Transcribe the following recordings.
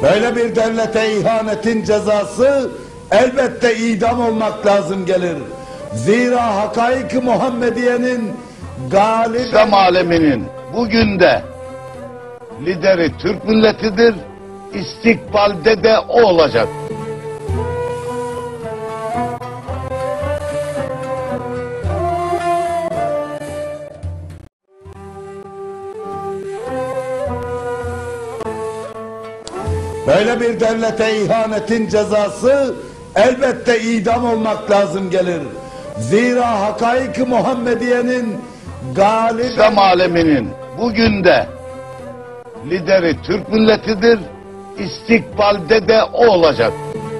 Böyle bir devlete ihanetin cezası elbette idam olmak lazım gelir. Zira hakaik-i Muhammediye'nin galip İslam aleminin bugün de lideri Türk milletidir. İstikbalde de o olacak. Böyle bir devlete ihanetin cezası elbette idam olmak lazım gelir. Zira hakaik-i Muhammediye'nin galip İslam aleminin bugün de lideri Türk milletidir. İstikbalde de o olacak.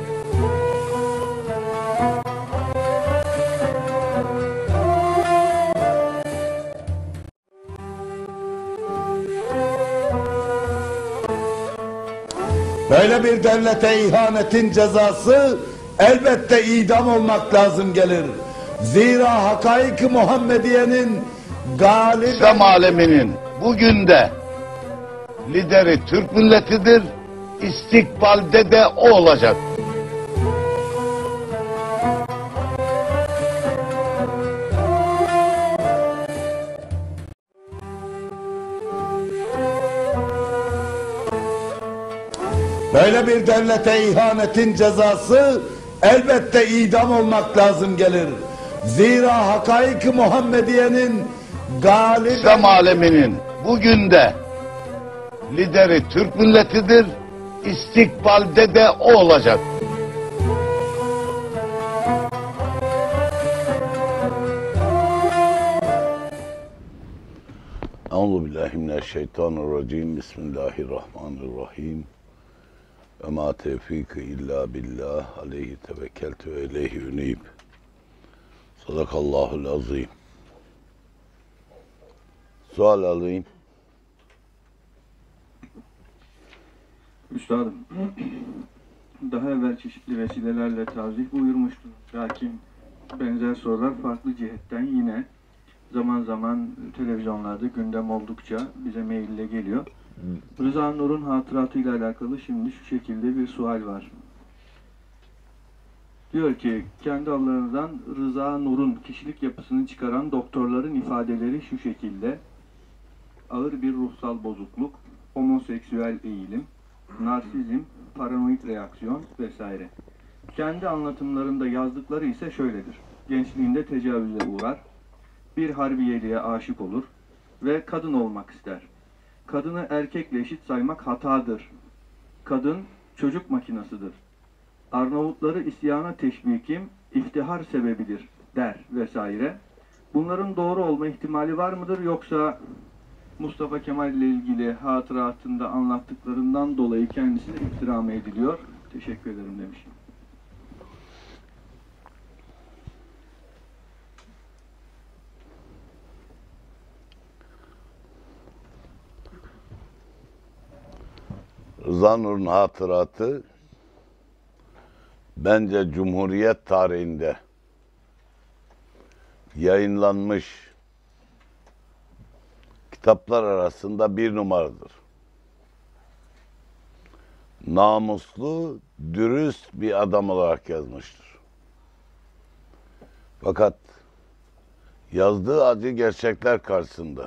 Böyle bir devlete ihanetin cezası elbette idam olmak lazım gelir. Zira hakaik-i Muhammediye'nin galip İslam aleminin bugün de lideri Türk milletidir. İstikbalde de o olacak. Böyle bir devlete ihanetin cezası elbette idam olmak lazım gelir. Zira hakaik-i Muhammediye'nin galip İslam aleminin bugün de lideri Türk milletidir. İstikbalde de o olacak. Euzubillahimineşşeytanirracim. Bismillahirrahmanirrahim. Ve ma tevfik illa billah. Aleyhi tevekkeltü ve ileyhi ünib. Sadakallahul azim. Sual alayım. Üstadım, daha evvel çeşitli vesilelerle tavzih buyurmuştum. Lakin benzer sorular farklı cihetten yine zaman zaman televizyonlarda gündem oldukça bize maille geliyor. Rıza Nur'un hatıratıyla alakalı şimdi şu şekilde bir sual var. Diyor ki, kendi aralarından Rıza Nur'un kişilik yapısını çıkaran doktorların ifadeleri şu şekilde: ağır bir ruhsal bozukluk, homoseksüel eğilim, narsizm, paranoid reaksiyon vesaire. Kendi anlatımlarında yazdıkları ise şöyledir: gençliğinde tecavüze uğrar, bir harbiyeliğe aşık olur ve kadın olmak ister. Kadını erkekle eşit saymak hatadır. Kadın çocuk makinasıdır. Arnavutları isyana teşvikim iftihar sebebidir der vesaire. Bunların doğru olma ihtimali var mıdır, yoksa Mustafa Kemal ile ilgili hatıratında anlattıklarından dolayı kendisine iftira mı ediliyor? Teşekkür ederim demiş. Rıza Nur'un hatıratı bence Cumhuriyet tarihinde yayınlanmış kitaplar arasında bir numaradır. Namuslu, dürüst bir adam olarak yazmıştır. Fakat yazdığı acı gerçekler karşısında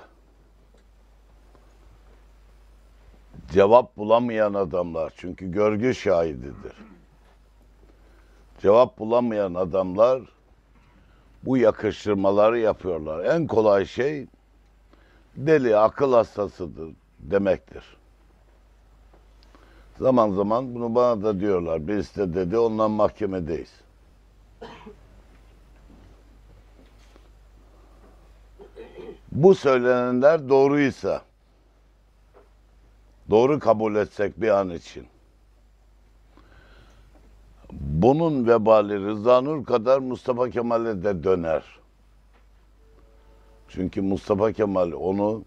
cevap bulamayan adamlar, çünkü görgü şahididir. Cevap bulamayan adamlar bu yakıştırmaları yapıyorlar. En kolay şey deli, akıl hastasıdır demektir. Zaman zaman bunu bana da diyorlar. Birisi de dedi, ondan mahkemedeyiz. Bu söylenenler doğruysa, doğru kabul etsek bir an için, bunun vebali Rıza Nur kadar Mustafa Kemal'e de döner. Çünkü Mustafa Kemal onu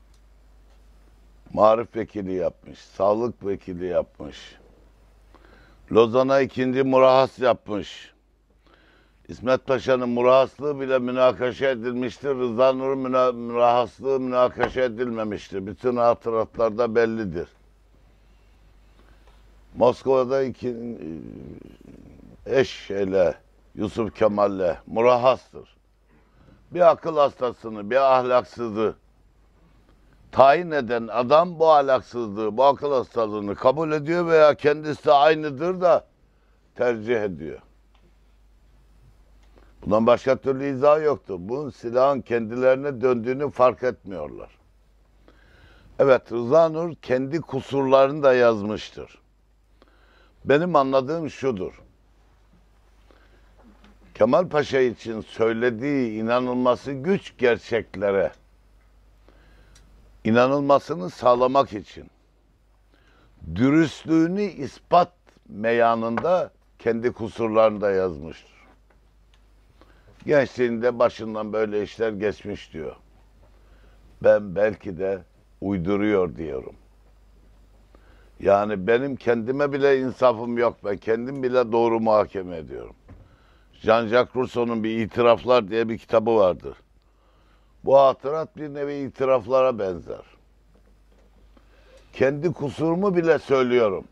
marif vekili yapmış, sağlık vekili yapmış, Lozan'a 2. murahhas yapmış. İsmet Paşa'nın murahhaslığı bile münakaşa edilmiştir. Rıza Nur'un murahhaslığı münakaşa edilmemiştir. Bütün hatıratlarda bellidir. Moskova'da eş ile Yusuf Kemal'le murahhastır. Bir akıl hastasını, bir ahlaksızı tayin eden adam bu ahlaksızlığı, bu akıl hastalığını kabul ediyor veya kendisi de aynıdır da tercih ediyor. Bundan başka türlü izah yoktu. Bu silahın kendilerine döndüğünü fark etmiyorlar. Evet, Rıza Nur kendi kusurlarını da yazmıştır. Benim anladığım şudur. Kemal Paşa için söylediği inanılması güç gerçeklere inanılmasını sağlamak için dürüstlüğünü ispat meyanında kendi kusurlarını da yazmıştır. Gençliğinde başından böyle işler geçmiş diyor. Ben belki de uyduruyor diyorum. Yani benim kendime bile insafım yok. Ben kendim bile doğru muhakeme ediyorum. Jean-Jacques Rousseau'nun bir İtiraflar diye bir kitabı vardır. Bu hatırat bir nevi itiraflara benzer. Kendi kusurumu bile söylüyorum.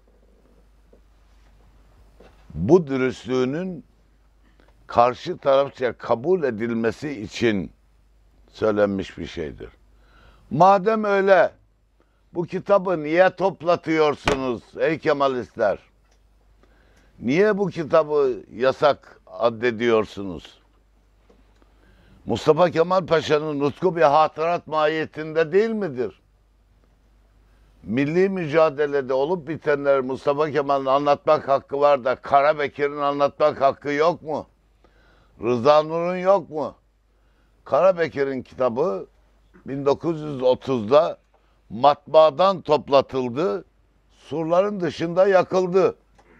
Bu dürüstlüğünün karşı tarafça kabul edilmesi için söylenmiş bir şeydir. Madem öyle, bu kitabı niye toplatıyorsunuz ey Kemalistler? Niye bu kitabı yasak addediyorsunuz? Mustafa Kemal Paşa'nın nutku bir hatırat mahiyetinde değil midir? Milli mücadelede olup bitenler Mustafa Kemal'in anlatmak hakkı var da Karabekir'in anlatmak hakkı yok mu? Rıza Nur'un yok mu? Karabekir'in kitabı 1930'da matbaadan toplatıldı, surların dışında yakıldı.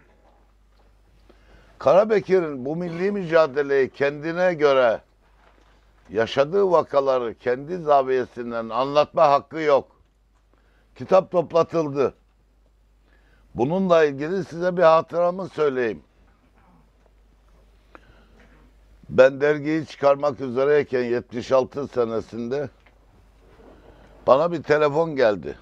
Karabekir'in bu milli mücadeleyi kendine göre yaşadığı vakaları kendi zaviyesinden anlatma hakkı yok. Kitap toplatıldı. Bununla ilgili size bir hatıramı söyleyeyim. Ben dergiyi çıkarmak üzereyken 76 senesinde bana bir telefon geldi.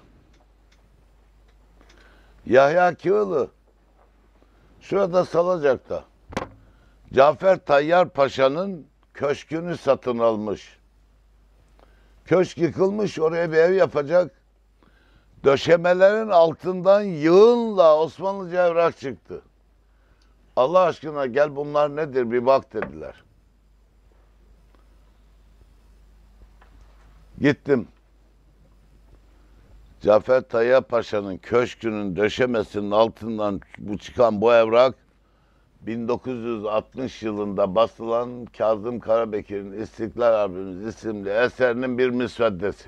Yahya Kığılı şurada Salacak'ta Cafer Tayyar Paşa'nın köşkünü satın almış. Köşk yıkılmış, oraya bir ev yapacak. Döşemelerin altından yığınla Osmanlıca evrak çıktı. Allah aşkına gel bunlar nedir bir bak dediler. Gittim. Cafer Tayyar Paşa'nın köşkünün döşemesinin altından çıkan bu evrak 1960 yılında basılan Kazım Karabekir'in İstiklal Harbimiz isimli eserinin bir müsveddesi.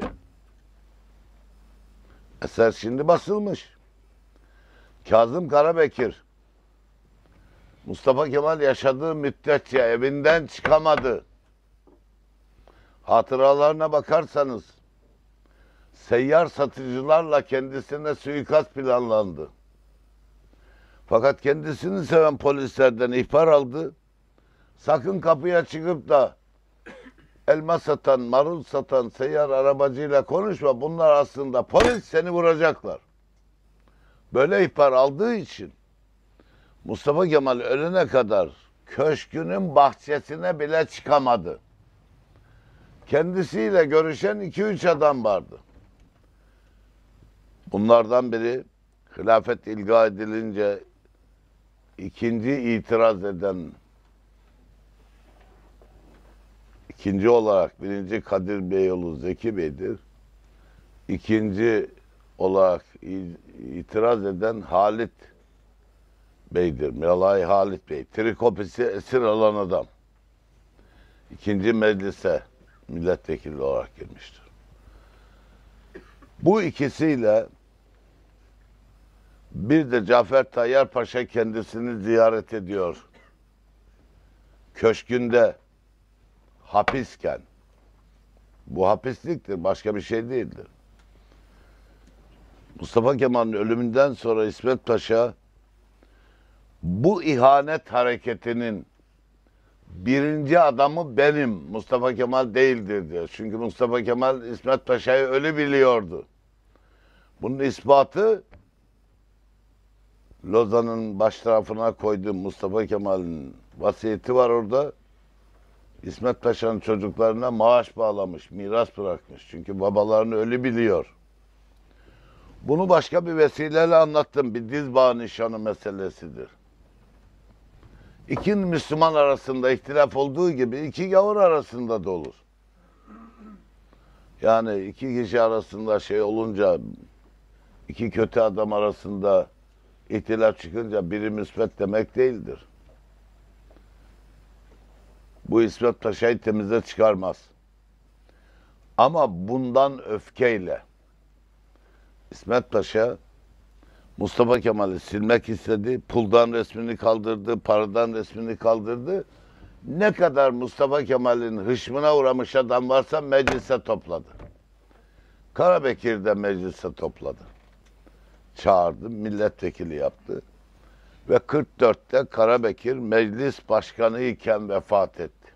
Eser şimdi basılmış. Kazım Karabekir Mustafa Kemal yaşadığı müddetçe evinden çıkamadı. Hatıralarına bakarsanız seyyar satıcılarla kendisine suikast planlandı. Fakat kendisini seven polislerden ihbar aldı. Sakın kapıya çıkıp da elma satan, marul satan seyyar arabacıyla konuşma. Bunlar aslında polis, seni vuracaklar. Böyle ihbar aldığı için Mustafa Kemal ölene kadar köşkünün bahçesine bile çıkamadı. Kendisiyle görüşen 2-3 adam vardı. Bunlardan biri hilafet ilga edilince ikinci olarak birinci Kadir Beyoğlu Zeki Bey'dir. İkinci olarak itiraz eden Halit Bey'dir. Miralay Halit Bey. Trikopisi esir alan adam. İkinci meclise milletvekili olarak girmiştir. Bu ikisiyle bir de Cafer Tayyar Paşa kendisini ziyaret ediyor. Köşkünde hapisken. Bu hapisliktir, başka bir şey değildir. Mustafa Kemal'in ölümünden sonra İsmet Paşa bu ihanet hareketinin birinci adamı benim, Mustafa Kemal değildir diyor. Çünkü Mustafa Kemal İsmet Paşa'yı ölü biliyordu. Bunun ispatı Lozan'ın baş tarafına koyduğum Mustafa Kemal'in vasiyeti var orada. İsmet Paşa'nın çocuklarına maaş bağlamış, miras bırakmış. Çünkü babalarını ölü biliyor. Bunu başka bir vesileyle anlattım. Bir diz bağı nişanı meselesidir. İki Müslüman arasında ihtilaf olduğu gibi iki gavur arasında da olur. Yani iki kişi arasında şey olunca, iki kötü adam arasında ihtilaf çıkınca biri müsbet demek değildir. Bu İsmet Paşa'yı temize çıkarmaz. Ama bundan öfkeyle İsmet Paşa Mustafa Kemal'i silmek istedi. Puldan resmini kaldırdı, paradan resmini kaldırdı. Ne kadar Mustafa Kemal'in hışmına uğramış adam varsa meclise topladı. Karabekir de meclise topladı. Çağırdı, milletvekili yaptı. Ve 44'te Karabekir meclis başkanı iken vefat etti.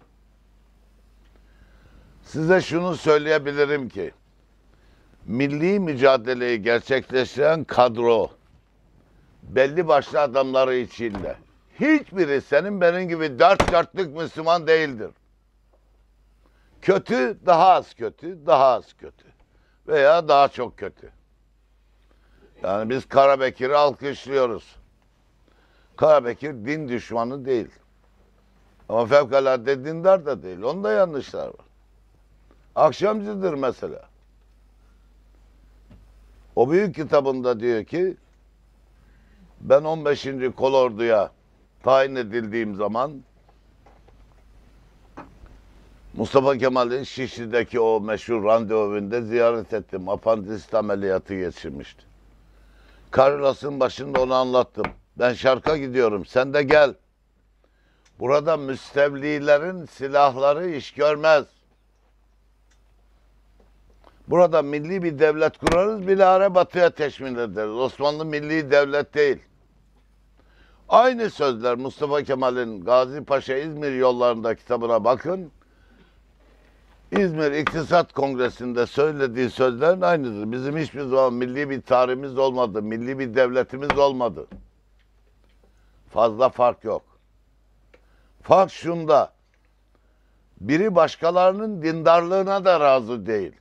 Size şunu söyleyebilirim ki, milli mücadeleyi gerçekleştiren kadro, belli başlı adamları içinde, hiçbiri senin benim gibi dört dörtlük Müslüman değildir. Kötü, daha az kötü, daha az kötü veya daha çok kötü. Yani biz Karabekir'i alkışlıyoruz. Karabekir din düşmanı değil. Ama fevkalade dindar da değil. Onda yanlışlar var. Akşamcıdır mesela. O büyük kitabında diyor ki, ben 15. Kolordu'ya tayin edildiğim zaman Mustafa Kemal'in Şişli'deki o meşhur randevu ziyaret ettim. Apandisit ameliyatı geçirmişti. Karlas'ın başında onu anlattım. Ben şarka gidiyorum, sen de gel. Burada müstevlilerin silahları iş görmez. Burada milli bir devlet kurarız, bilahare batıya teşmil ederiz. Osmanlı milli devlet değil. Aynı sözler Mustafa Kemal'in Gazi Paşa İzmir yollarında kitabına bakın. İzmir İktisat Kongresi'nde söylediği sözlerin aynıdır. Bizim hiçbir zaman milli bir tarihimiz olmadı, milli bir devletimiz olmadı. Fazla fark yok. Fark şunda, biri başkalarının dindarlığına da razı değil.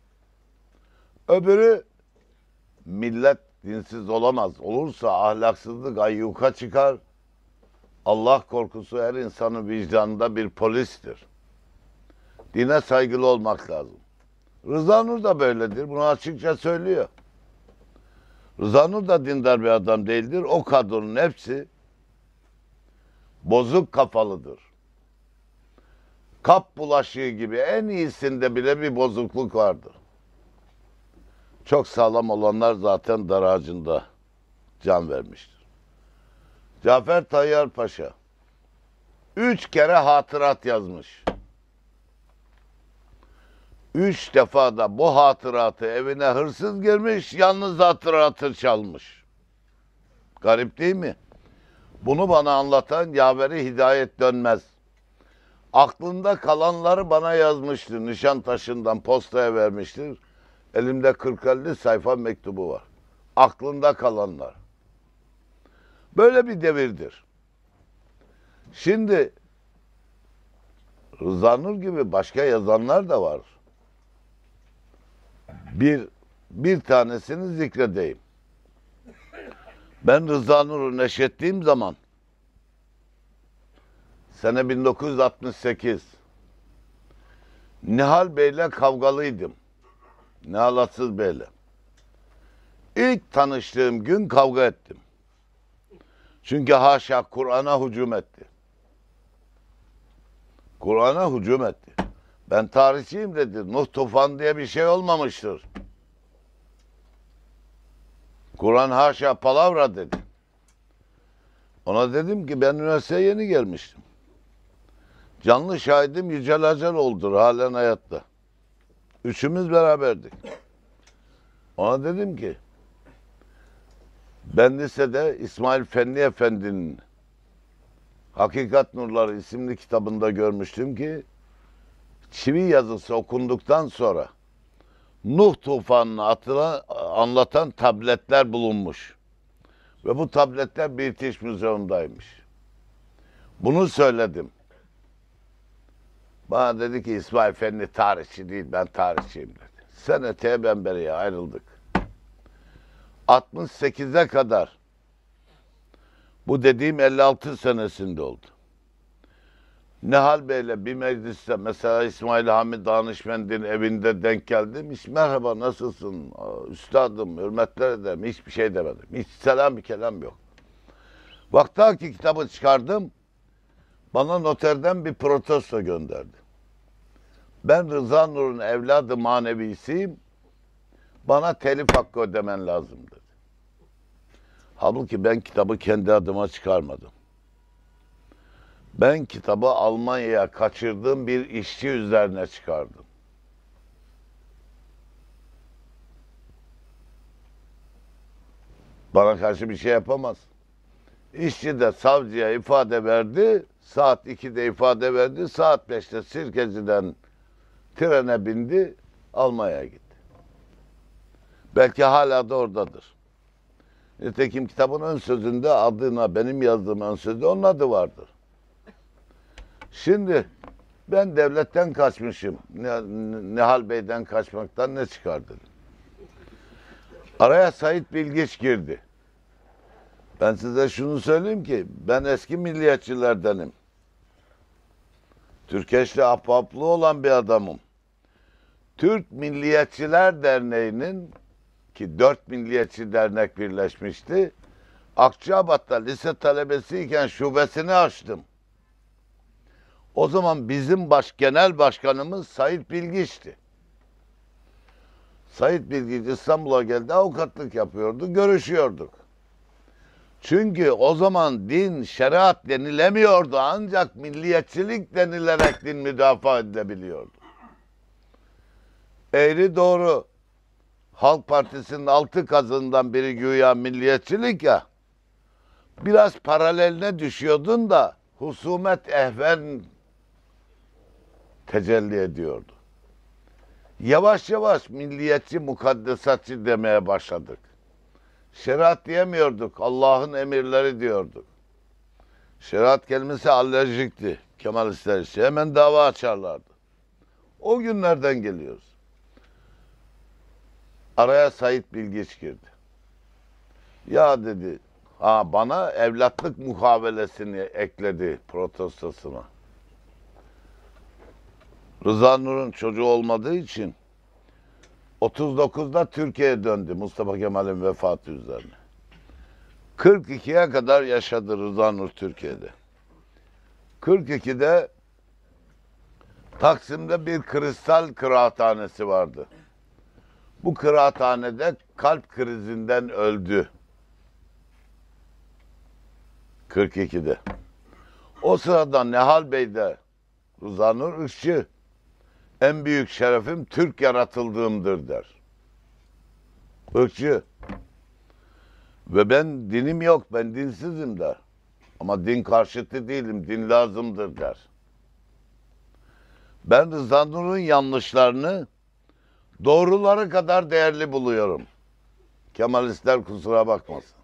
Öbürü, millet dinsiz olamaz. Olursa ahlaksızlık ayyuka çıkar. Allah korkusu her insanın vicdanında bir polistir. Dine saygılı olmak lazım. Rıza Nur da böyledir. Bunu açıkça söylüyor. Rıza Nur da dindar bir adam değildir. O kadronun hepsi bozuk kafalıdır. Kap bulaşığı gibi en iyisinde bile bir bozukluk vardır. Çok sağlam olanlar zaten dar ağacında can vermiştir. Cafer Tayyar Paşa 3 kere hatırat yazmış. 3 defa da bu hatıratı evine hırsız girmiş, yalnız hatıratı çalmış. Garip değil mi? Bunu bana anlatan Yaveri Hidayet Dönmez. Aklında kalanları bana yazmıştır. Nişantaşı'ndan postaya vermiştir. Elimde 40-50 sayfa mektubu var. Aklında kalanlar. Böyle bir devirdir. Şimdi Rıza Nur gibi başka yazanlar da var. Bir tanesini zikredeyim. Ben Rıza Nur'u neşrettiğim zaman sene 1968 Nihal Bey'le kavgalıydım. Nihal Atsız Bey'le. İlk tanıştığım gün kavga ettim. Çünkü haşa Kur'an'a hücum etti. Kur'an'a hücum etti. Ben tarihçiyim dedi. Nuh tufan diye bir şey olmamıştır. Kur'an haşa palavra dedi. Ona dedim ki ben üniversiteye yeni gelmiştim. Canlı şahidim Yücel Aceloğlu'dur halen hayatta. Üçümüz beraberdik. Ona dedim ki ben lisede İsmail Fenli Efendi'nin Hakikat Nurları isimli kitabında görmüştüm ki çivi yazısı okunduktan sonra Nuh tufanını anlatan tabletler bulunmuş. Ve bu tabletler British Museum'daymış. Bunu söyledim. Bana dedi ki İsmail Efendi tarihçi değil, ben tarihçiyim dedi. Seneteye ben beriye ayrıldık. 68'e kadar, bu dediğim 56 senesinde oldu. Nehal Bey'le bir mecliste mesela İsmail Hamid Danışmend'in evinde denk geldim. Hiç merhaba nasılsın üstadım, hürmetler ederim, hiçbir şey demedim. Hiç selam bir kelam yok. Vakti ki kitabı çıkardım, bana noterden bir protesto gönderdi. Ben Rıza Nur'un evladı manevisiyim, bana telif hakkı ödemen lazım dedi. Halbuki ben kitabı kendi adıma çıkarmadım. Ben kitabı Almanya'ya kaçırdığım bir işçi üzerine çıkardım. Bana karşı bir şey yapamaz. İşçi de savcıya ifade verdi, saat 2'de ifade verdi, saat 5'te Sirkeci'den trene bindi, Almanya'ya gitti. Belki hala da oradadır. Nitekim kitabın ön sözünde adına benim yazdığım ön sözde onun adı vardır. Şimdi ben devletten kaçmışım. Nehal Bey'den kaçmaktan ne çıkar dedim. Araya Sait Bilgiç girdi. Ben size şunu söyleyeyim ki ben eski milliyetçilerdenim. Türkeş'le ahbaplığı olan bir adamım. Türk Milliyetçiler Derneği'nin ki 4 milliyetçi dernek birleşmişti. Akçabat'ta lise talebesiyken şubesini açtım. O zaman bizim genel başkanımız Sait Bilgiç'ti. Sait Bilgiç İstanbul'a geldi, avukatlık yapıyordu, görüşüyorduk. Çünkü o zaman din, şeriat denilemiyordu ancak milliyetçilik denilerek din müdafaa edilebiliyordu. Eğri doğru, Halk Partisi'nin 6 kazığından biri güya milliyetçilik ya, biraz paraleline düşüyordun da husumet ehven tecelli ediyordu. Yavaş yavaş milliyetçi, mukaddesatçı demeye başladık. Şeriat diyemiyorduk, Allah'ın emirleri diyorduk. Şeriat kelimesi alerjikti Kemalistler için. Hemen dava açarlardı. O günlerden geliyoruz. Araya Sait Bilgiç girdi. Ya dedi, bana evlatlık muhavelesini ekledi protestosuna. Rıza Nur'un çocuğu olmadığı için 39'da Türkiye'ye döndü Mustafa Kemal'in vefatı üzerine. 42'ye kadar yaşadı Rıza Nur Türkiye'de. 42'de Taksim'de bir kristal kıraathanesi vardı. Bu kıraathanede kalp krizinden öldü. 42'de. O sırada Nehal Bey'de Rıza Nur ırkçı. En büyük şerefim Türk yaratıldığımdır der. Irkçı. Ve ben dinim yok, ben dinsizim der. Ama din karşıtı değilim, din lazımdır der. Ben Rıza Nur'un yanlışlarını doğruları kadar değerli buluyorum. Kemalistler kusura bakmasın.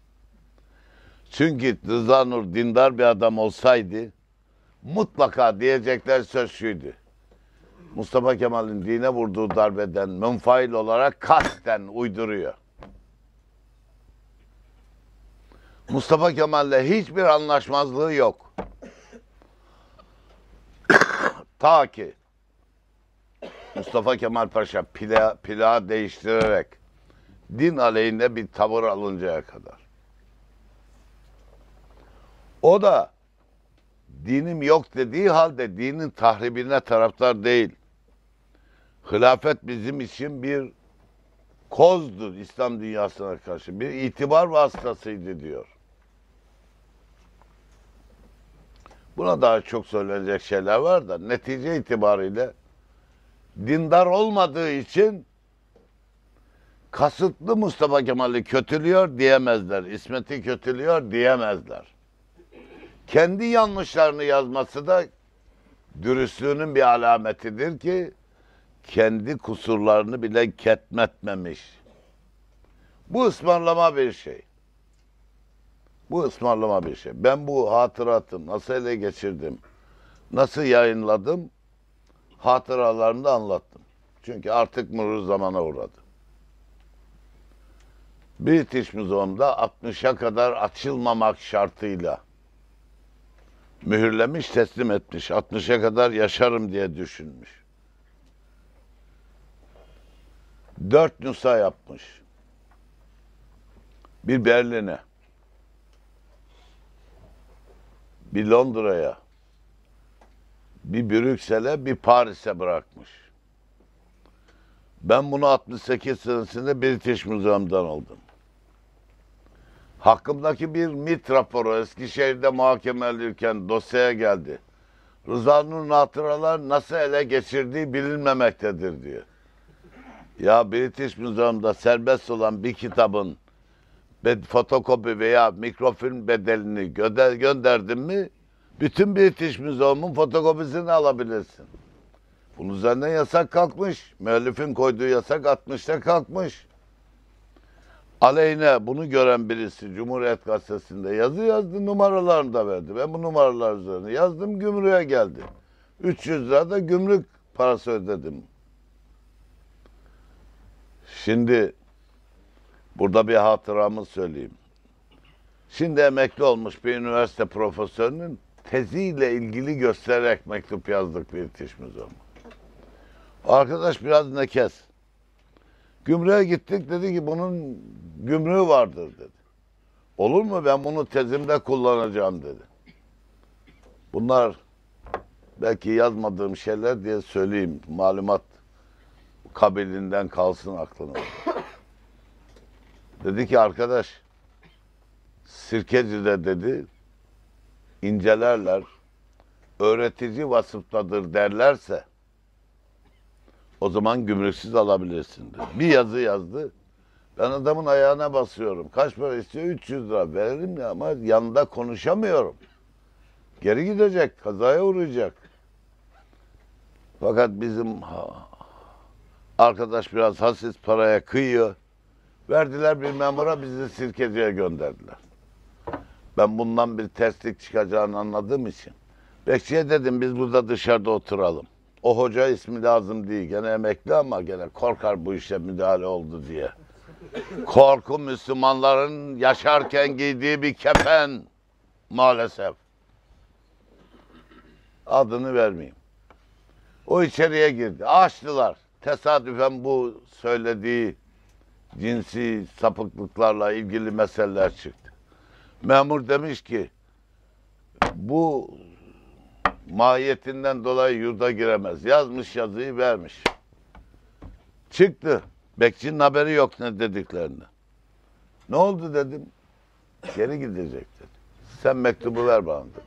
Çünkü Rıza Nur dindar bir adam olsaydı mutlaka diyecekler söz şuydu. Mustafa Kemal'in dine vurduğu darbeden münfail olarak kasten uyduruyor. Mustafa Kemal'le hiçbir anlaşmazlığı yok. Ta ki Mustafa Kemal Paşa plağı değiştirerek din aleyhinde bir tavır alıncaya kadar. O da dinim yok dediği halde dinin tahribine taraftar değil. Hilafet bizim için bir kozdur İslam dünyasına karşı. Bir itibar vasıtasıydı diyor. Buna daha çok söylenecek şeyler var da netice itibariyle dindar olmadığı için kasıtlı Mustafa Kemal'i kötülüyor diyemezler. İsmet'i kötülüyor diyemezler. Kendi yanlışlarını yazması da dürüstlüğünün bir alametidir ki kendi kusurlarını bile ketmetmemiş. Bu ısmarlama bir şey. Bu ısmarlama bir şey. Ben bu hatıratı nasıl ele geçirdim, nasıl yayınladım, hatıralarını da anlattım. Çünkü artık mürür zamana uğradı. British Museum'da 60'a kadar açılmamak şartıyla mühürlemiş, teslim etmiş. 60'a kadar yaşarım diye düşünmüş. 4 nüsha yapmış. Bir Berlin'e, bir Londra'ya, bir Brüksel'e, bir Paris'e bırakmış. Ben bunu 68 senesinde British Museum'dan aldım. Hakkımdaki bir MİT raporu Eskişehir'de muhakemeliyken dosyaya geldi. Rıza Nur'un hatıralar nasıl ele geçirdiği bilinmemektedir diyor. Ya British Museum'da serbest olan bir kitabın fotokopi veya mikrofilm bedelini gönderdin mi bütün British Museum'un fotokopisini alabilirsin. Bunun üzerine yasak kalkmış. Müellifin koyduğu yasak 60'ta kalkmış. Aleyhine bunu gören birisi Cumhuriyet Gazetesi'nde yazı yazdı, numaralarını da verdi. Ben bu numaralar üzerine yazdım, gümrüğe geldi. 300 lira da gümrük parası ödedim. Şimdi burada bir hatıramı söyleyeyim. Şimdi emekli olmuş bir üniversite profesörünün teziyle ilgili göstererek mektup yazdık British Museum'a. Arkadaş biraz nekez. Gümrüğe gittik, dedi ki bunun gümrüğü vardır dedi. Olur mu, ben bunu tezimde kullanacağım dedi. Bunlar belki yazmadığım şeyler diye söyleyeyim. Malumat kabilinden kalsın aklına. Dedi ki arkadaş, Sirkeci'de dedi incelerler, öğretici vasıftadır derlerse o zaman gümrüksüz alabilirsin dedi. Bir yazı yazdı. Ben adamın ayağına basıyorum. Kaç para istiyor? 300 lira. Veririm ya ama yanında konuşamıyorum. Geri gidecek, kazaya uğrayacak. Fakat bizim arkadaş biraz hassiz paraya kıyıyor. Verdiler bir memura, bizi Sirkeci'ye gönderdiler. Ben bundan bir terslik çıkacağını anladığım için bekçiye dedim biz burada dışarıda oturalım. O hoca ismi lazım değil. Gene emekli ama gene korkar bu işe müdahale oldu diye. Korku Müslümanların yaşarken giydiği bir kefen maalesef. Adını vermeyeyim. O içeriye girdi. Açtılar. Tesadüfen bu söylediği cinsi sapıklıklarla ilgili meseleler çıktı. Memur demiş ki bu mahiyetinden dolayı yurda giremez. Yazmış yazıyı vermiş. Çıktı. Bekçinin haberi yok ne dediklerini. Ne oldu dedim. Geri gidecek dedi. Sen mektubu ver bana dedi.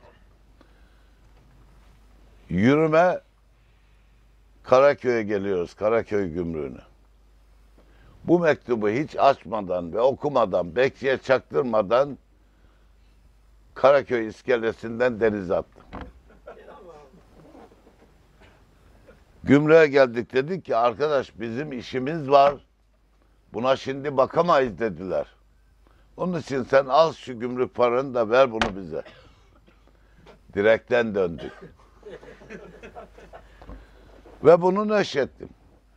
Yürüme Karaköy'e geliyoruz. Karaköy gümrüğüne. Bu mektubu hiç açmadan ve okumadan, bekçiye çaktırmadan Karaköy iskelesinden denize attım. Gümrüğe geldik, dedik ki arkadaş bizim işimiz var. Buna şimdi bakamayız dediler. Onun için sen al şu gümrük paranı da ver bunu bize. Direkten döndük. Ve bunu neşrettim.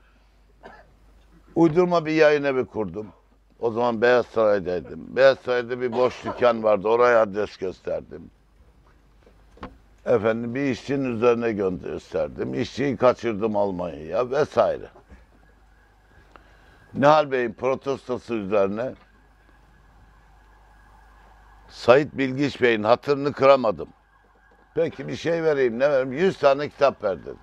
Uydurma bir yayın evi kurdum. O zaman Beyaz Saray'daydım. Beyaz Saray'da bir boş dükkan vardı. Oraya adres gösterdim. Efendim bir işçinin üzerine gösterdim. İşçiyi kaçırdım Almanya'ya vesaire. Nihal Bey'in protestosu üzerine Sait Bilgiç Bey'in hatırını kıramadım. Peki bir şey vereyim, ne vereyim? 100 tane kitap ver dedi.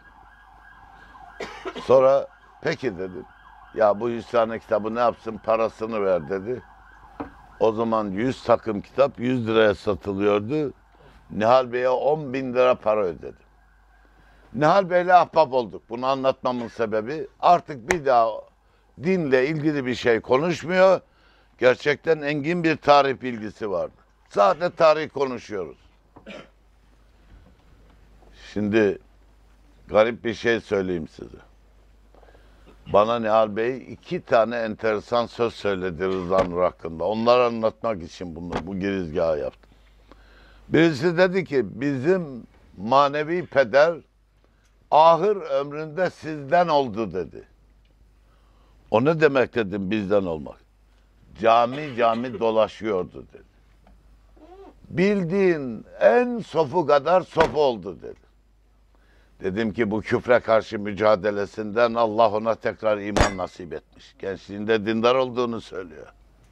Sonra peki dedim. Ya bu 100 tane kitabı ne yapsın, parasını ver dedi. O zaman 100 takım kitap 100 liraya satılıyordu. Nihal Bey'e 10.000 lira para ödedi. Nihal Bey'le ahbap olduk. Bunu anlatmamın sebebi artık bir daha dinle ilgili bir şey konuşmuyor. Gerçekten engin bir tarih bilgisi vardı. Sadece tarih konuşuyoruz. Şimdi garip bir şey söyleyeyim size. Bana Nihal Bey 2 tane enteresan söz söyledi Rıza Nur hakkında. Onları anlatmak için bu girizgahı yaptım. Birisi dedi ki bizim manevi peder ahır ömründe sizden oldu dedi. O ne demek dedim bizden olmak. Cami cami dolaşıyordu dedi. Bildiğin en sofu kadar sofu oldu dedi. Dedim ki bu küfre karşı mücadelesinden Allah ona tekrar iman nasip etmiş. Gençliğinde dindar olduğunu söylüyor.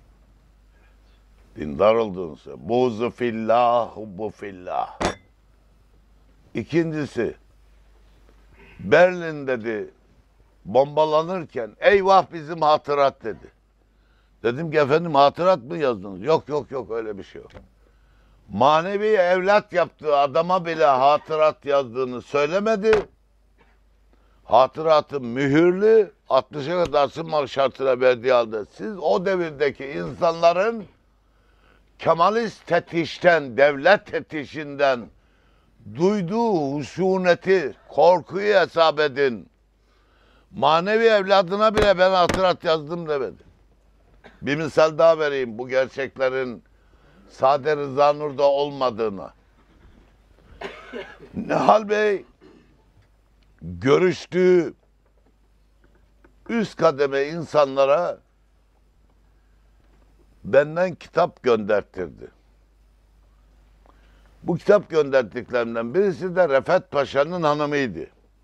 Dindar olduğunu söylüyor. Buğzu fillah, hubbu fillah. İkincisi, Berlin dedi, bombalanırken eyvah bizim hatırat dedi. Dedim ki efendim hatırat mı yazdınız? Yok öyle bir şey yok. Manevi evlat yaptığı adama bile hatırat yazdığını söylemedi. Hatıratı mühürlü 60'a kadar sınmak şartıyla verdiği halde siz o devirdeki insanların Kemalist tetişten, devlet tetişinden duyduğu huşuneti, korkuyu hesap edin. Manevi evladına bile ben hatırat yazdım demedi. Bir misal daha vereyim bu gerçeklerin sade Rıza Nur'da olmadığına. Nihal Bey görüştüğü üst kademe insanlara benden kitap gönderttirdi. Bu kitap gönderdiklerimden birisi de Refet Paşa'nın hanımıydı.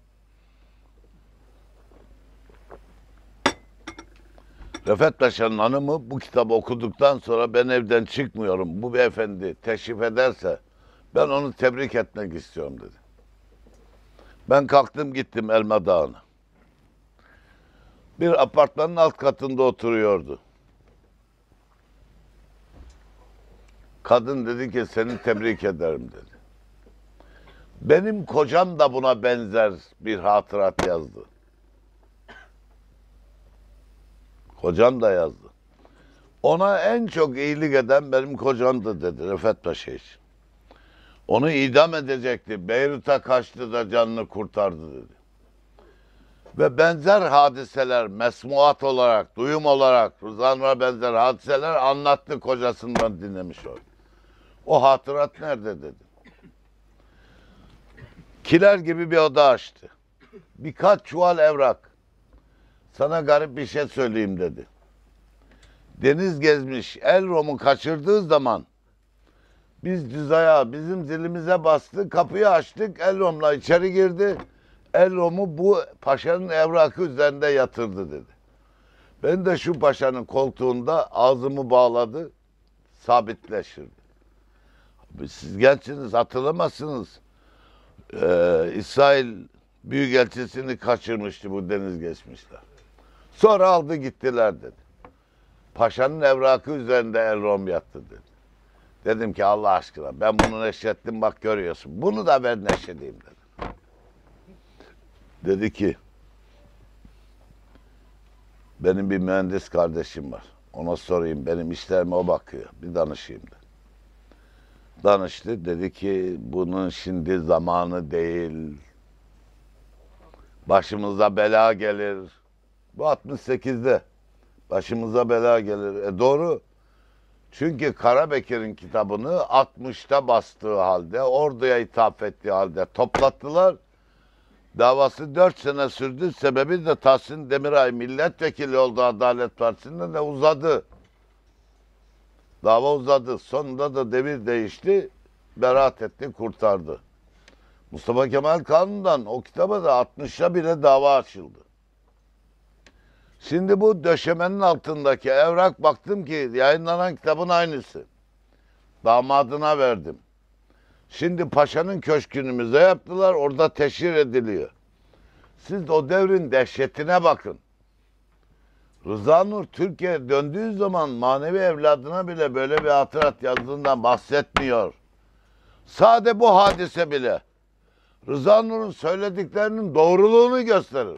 Refet Paşa'nın hanımı bu kitabı okuduktan sonra ben evden çıkmıyorum. Bu beyefendi teşrif ederse ben onu tebrik etmek istiyorum dedi. Ben kalktım gittim Elma Dağı'na. Bir apartmanın alt katında oturuyordu. Kadın dedi ki seni tebrik ederim dedi. Benim kocam da buna benzer bir hatırat yazdı. Kocam da yazdı. Ona en çok iyilik eden benim kocamdı dedi Refet Paşa için. Onu idam edecekti. Beyrut'a kaçtı da canını kurtardı dedi. Ve benzer hadiseler mesmuat olarak, duyum olarak Rıza Nur'a benzer hadiseler anlattı kocasından dinlemiş o. O hatırat nerede dedi. Kiler gibi bir oda açtı. Birkaç çuval evrak. Sana garip bir şey söyleyeyim dedi. Deniz gezmiş Elrom'u kaçırdığı zaman biz düzaya bizim zilimize bastı, kapıyı açtık, Elrom'la içeri girdi. Elrom'u bu paşanın evrakı üzerinde yatırdı dedi. Ben de şu paşanın koltuğunda ağzımı bağladı, sabitleşirdi. Siz gençsiniz, hatırlamazsınız. İsrail Büyükelçisini kaçırmıştı bu deniz geçmişler. Sonra aldı gittiler dedi. Paşanın evrakı üzerinde Elrom yattı dedi. Dedim ki Allah aşkına ben bunu neşrettim bak görüyorsun. Bunu da ben neşredeyim dedim. Dedi ki benim bir mühendis kardeşim var. Ona sorayım benim işlerime o bakıyor. Bir danışayım dedi. Danıştı dedi ki bunun şimdi zamanı değil. Başımıza bela gelir. Bu 68'de başımıza bela gelir. Doğru. Çünkü Karabekir'in kitabını 60'ta bastığı halde, orduya ithaf ettiği halde toplattılar. Davası 4 sene sürdü. Sebebi de Tahsin Demiray milletvekili oldu Adalet Partisi'nde de uzadı. Dava uzadı. Sonunda da devir değişti. Beraat etti, kurtardı. Mustafa Kemal Kanun'dan o kitaba da 60'a bile dava açıldı. Şimdi bu döşemenin altındaki evrak baktım ki yayınlanan kitabın aynısı. Damadına verdim. Şimdi Paşa'nın köşkünü müze yaptılar, orada teşhir ediliyor. Siz o devrin dehşetine bakın. Rıza Nur Türkiye'ye döndüğü zaman manevi evladına bile böyle bir hatırat yazdığından bahsetmiyor. Sade bu hadise bile Rıza Nur'un söylediklerinin doğruluğunu gösterir.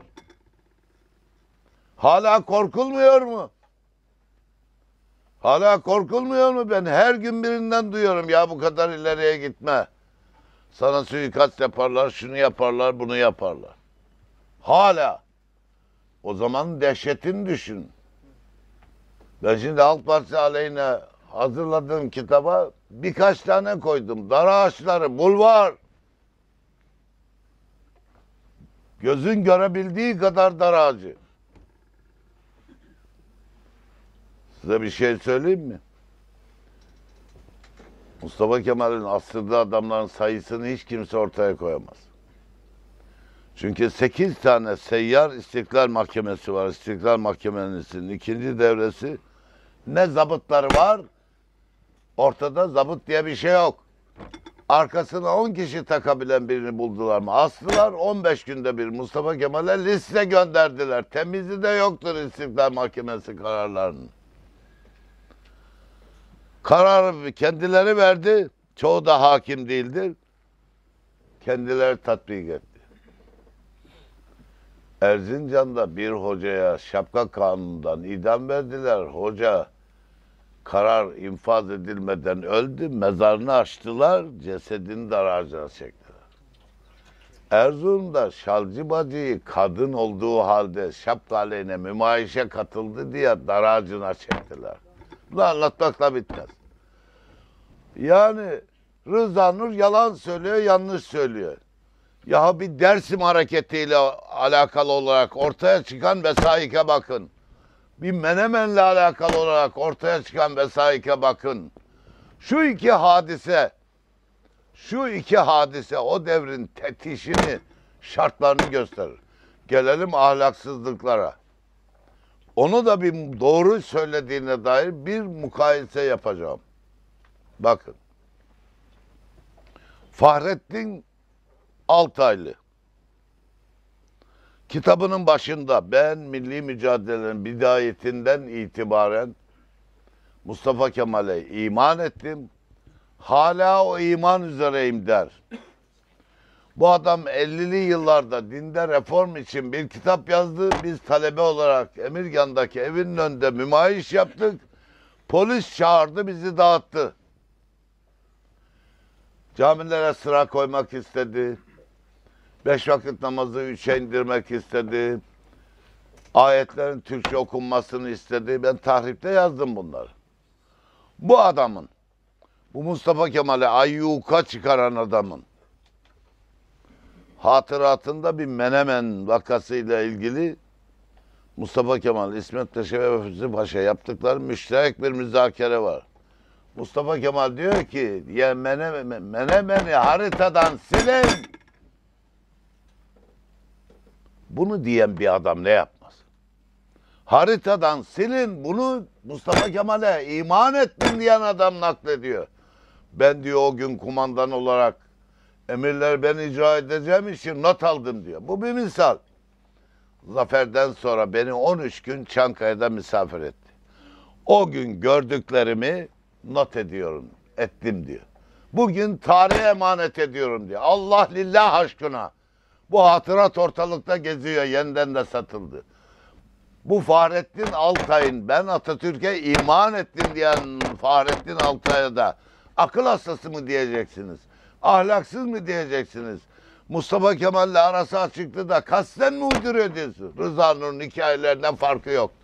Hala korkulmuyor mu? Hala korkulmuyor mu? Ben her gün birinden duyuyorum ya bu kadar ileriye gitme. Sana suikast yaparlar, şunu yaparlar, bunu yaparlar. Hala. O zaman dehşetini düşün. Ben şimdi Halk Partisi aleyhine hazırladığım kitaba birkaç tane koydum. Dar ağaçları, bulvar. Gözün görebildiği kadar dar ağacı. Size bir şey söyleyeyim mi? Mustafa Kemal'in astırdığı adamların sayısını hiç kimse ortaya koyamaz. Çünkü 8 tane seyyar İstiklal Mahkemesi var. İstiklal Mahkemesi'nin ikinci devresi. Ne zabıtları var? Ortada zabıt diye bir şey yok. Arkasına 10 kişi takabilen birini buldular mı? Astılar, 15 günde bir Mustafa Kemal'e liste gönderdiler. Temizi de yoktur İstiklal Mahkemesi kararlarının. Kararı kendileri verdi. Çoğu da hakim değildir. Kendileri tatbik etti. Erzincan'da bir hocaya şapka kanunundan idam verdiler. Hoca karar infaz edilmeden öldü. Mezarını açtılar. Cesedini dar ağacına çektiler. Erzurum'da Şalcı bacıyı kadın olduğu halde şapka aleyhine mümayişe katıldı diye dar ağacına çektiler. Bunu anlatmakla bitmez. Yani Rıza Nur yalan söylüyor, yanlış söylüyor. Ya bir Dersim hareketiyle alakalı olarak ortaya çıkan vesaike bakın. Bir Menemen'le alakalı olarak ortaya çıkan vesaike bakın. Şu iki hadise o devrin tetişini, şartlarını gösterir. Gelelim ahlaksızlıklara. Onu da bir doğru söylediğine dair bir mukayese yapacağım. Bakın. Fahrettin Altaylı. Kitabının başında ben milli mücadelenin bidayetinden itibaren Mustafa Kemal'e iman ettim. Hala o iman üzereyim der. Bu adam 50'li yıllarda dinde reform için bir kitap yazdı. Biz talebe olarak Emirgan'daki evinin önünde mümayiş yaptık. Polis çağırdı, bizi dağıttı. Camilere sıra koymak istedi. 5 vakit namazı 3'e indirmek istedi. Ayetlerin Türkçe okunmasını istedi. Ben tahripte yazdım bunları. Bu adamın, bu Mustafa Kemal'i ayyuka çıkaran adamın hatıratında bir Menemen vakasıyla ilgili Mustafa Kemal, İsmet Paşa ve Füze Paşa yaptıkları müşterek bir müzakere var. Mustafa Kemal diyor ki ya Menemen'i haritadan silin. Bunu diyen bir adam ne yapmaz? Haritadan silin, bunu Mustafa Kemal'e iman ettim diyen adam naklediyor. Ben diyor o gün kumandan olarak emirler ben icra edeceğim için not aldım diyor. Bu bir misal. Zaferden sonra beni 13 gün Çankaya'da misafir etti. O gün gördüklerimi not ettim diyor. Bugün tarihe emanet ediyorum diyor. Allah lillah aşkına. Bu hatırat ortalıkta geziyor, yeniden de satıldı. Bu Fahrettin Altay'ın ben Atatürk'e iman ettim diyen Fahrettin Altay'a da akıl hastası mı diyeceksiniz? Ahlaksız mı diyeceksiniz? Mustafa Kemal'le arası açıktı da kasten mi uyduruyor diyorsun? Rıza Nur'un hikayelerinden farkı yoktur.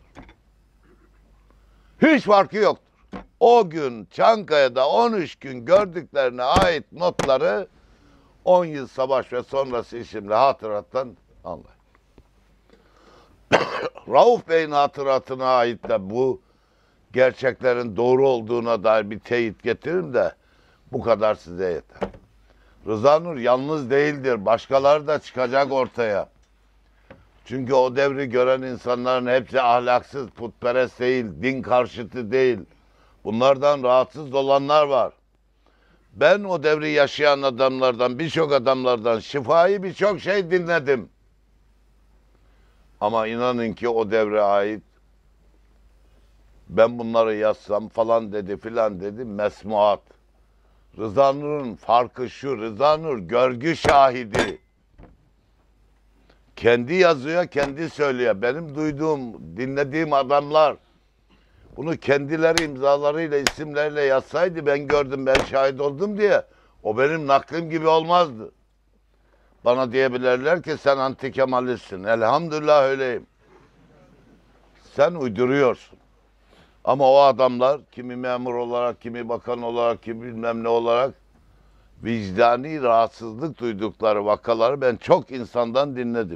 Hiç farkı yoktur. O gün Çankaya'da 13 gün gördüklerine ait notları 10 yıl savaş ve sonrası işimle hatırattan anlayın. Rauf Bey'in hatıratına ait de bu gerçeklerin doğru olduğuna dair bir teyit getiririm de bu kadar size yeter. Rıza Nur yalnız değildir. Başkaları da çıkacak ortaya. Çünkü o devri gören insanların hepsi ahlaksız, putperest değil, din karşıtı değil. Bunlardan rahatsız olanlar var. Ben o devri yaşayan adamlardan, birçok adamlardan şifayı birçok şey dinledim. Ama inanın ki o devre ait ben bunları yazsam falan dedi filan dedi mesmuat. Rıza Nur'un farkı şu, Rıza Nur görgü şahidi. Kendi yazıyor, kendi söylüyor. Benim duyduğum, dinlediğim adamlar bunu kendileri imzalarıyla, isimleriyle yazsaydı ben gördüm, ben şahit oldum diye o benim naklim gibi olmazdı. Bana diyebilirler ki sen anti Kemalistsin. Elhamdülillah öyleyim. Sen uyduruyorsun. Ama o adamlar kimi memur olarak, kimi bakan olarak, kimi bilmem ne olarak vicdani rahatsızlık duydukları vakaları ben çok insandan dinledim.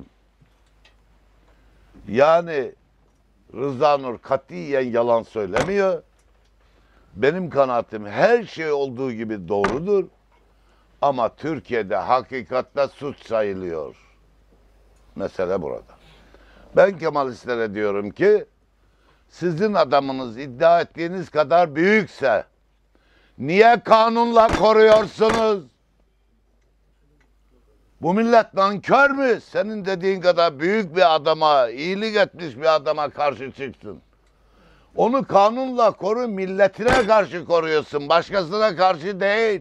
Yani Rıza Nur katiyen yalan söylemiyor. Benim kanaatim her şey olduğu gibi doğrudur. Ama Türkiye'de hakikatte suç sayılıyor. Mesele burada. Ben Kemalistlere diyorum ki sizin adamınız iddia ettiğiniz kadar büyükse niye kanunla koruyorsunuz? Bu millet nankör mü? Senin dediğin kadar büyük bir adama, iyilik etmiş bir adama karşı çıksın. Onu kanunla koru, milletine karşı koruyorsun, başkasına karşı değil.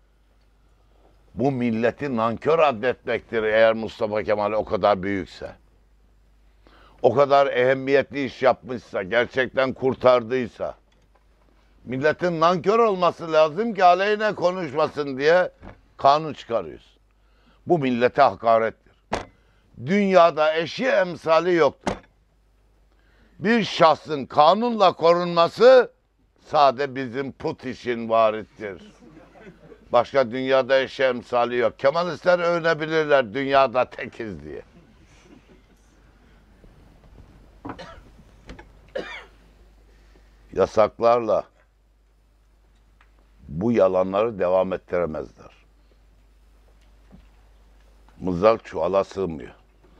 Bu milleti nankör adetmektir eğer Mustafa Kemal o kadar büyükse. O kadar ehemmiyetli iş yapmışsa, gerçekten kurtardıysa. Milletin nankör olması lazım ki aleyhine konuşmasın diye kanun çıkarıyoruz. Bu millete hakarettir. Dünyada eşi emsali yoktur. Bir şahsın kanunla korunması sade bizim put işin varittir. Başka dünyada eşi emsali yok. Kemalistler övünebilirler dünyada tekiz diye. Yasaklarla bu yalanları devam ettiremezler. Mızrak çuvala sığmıyor.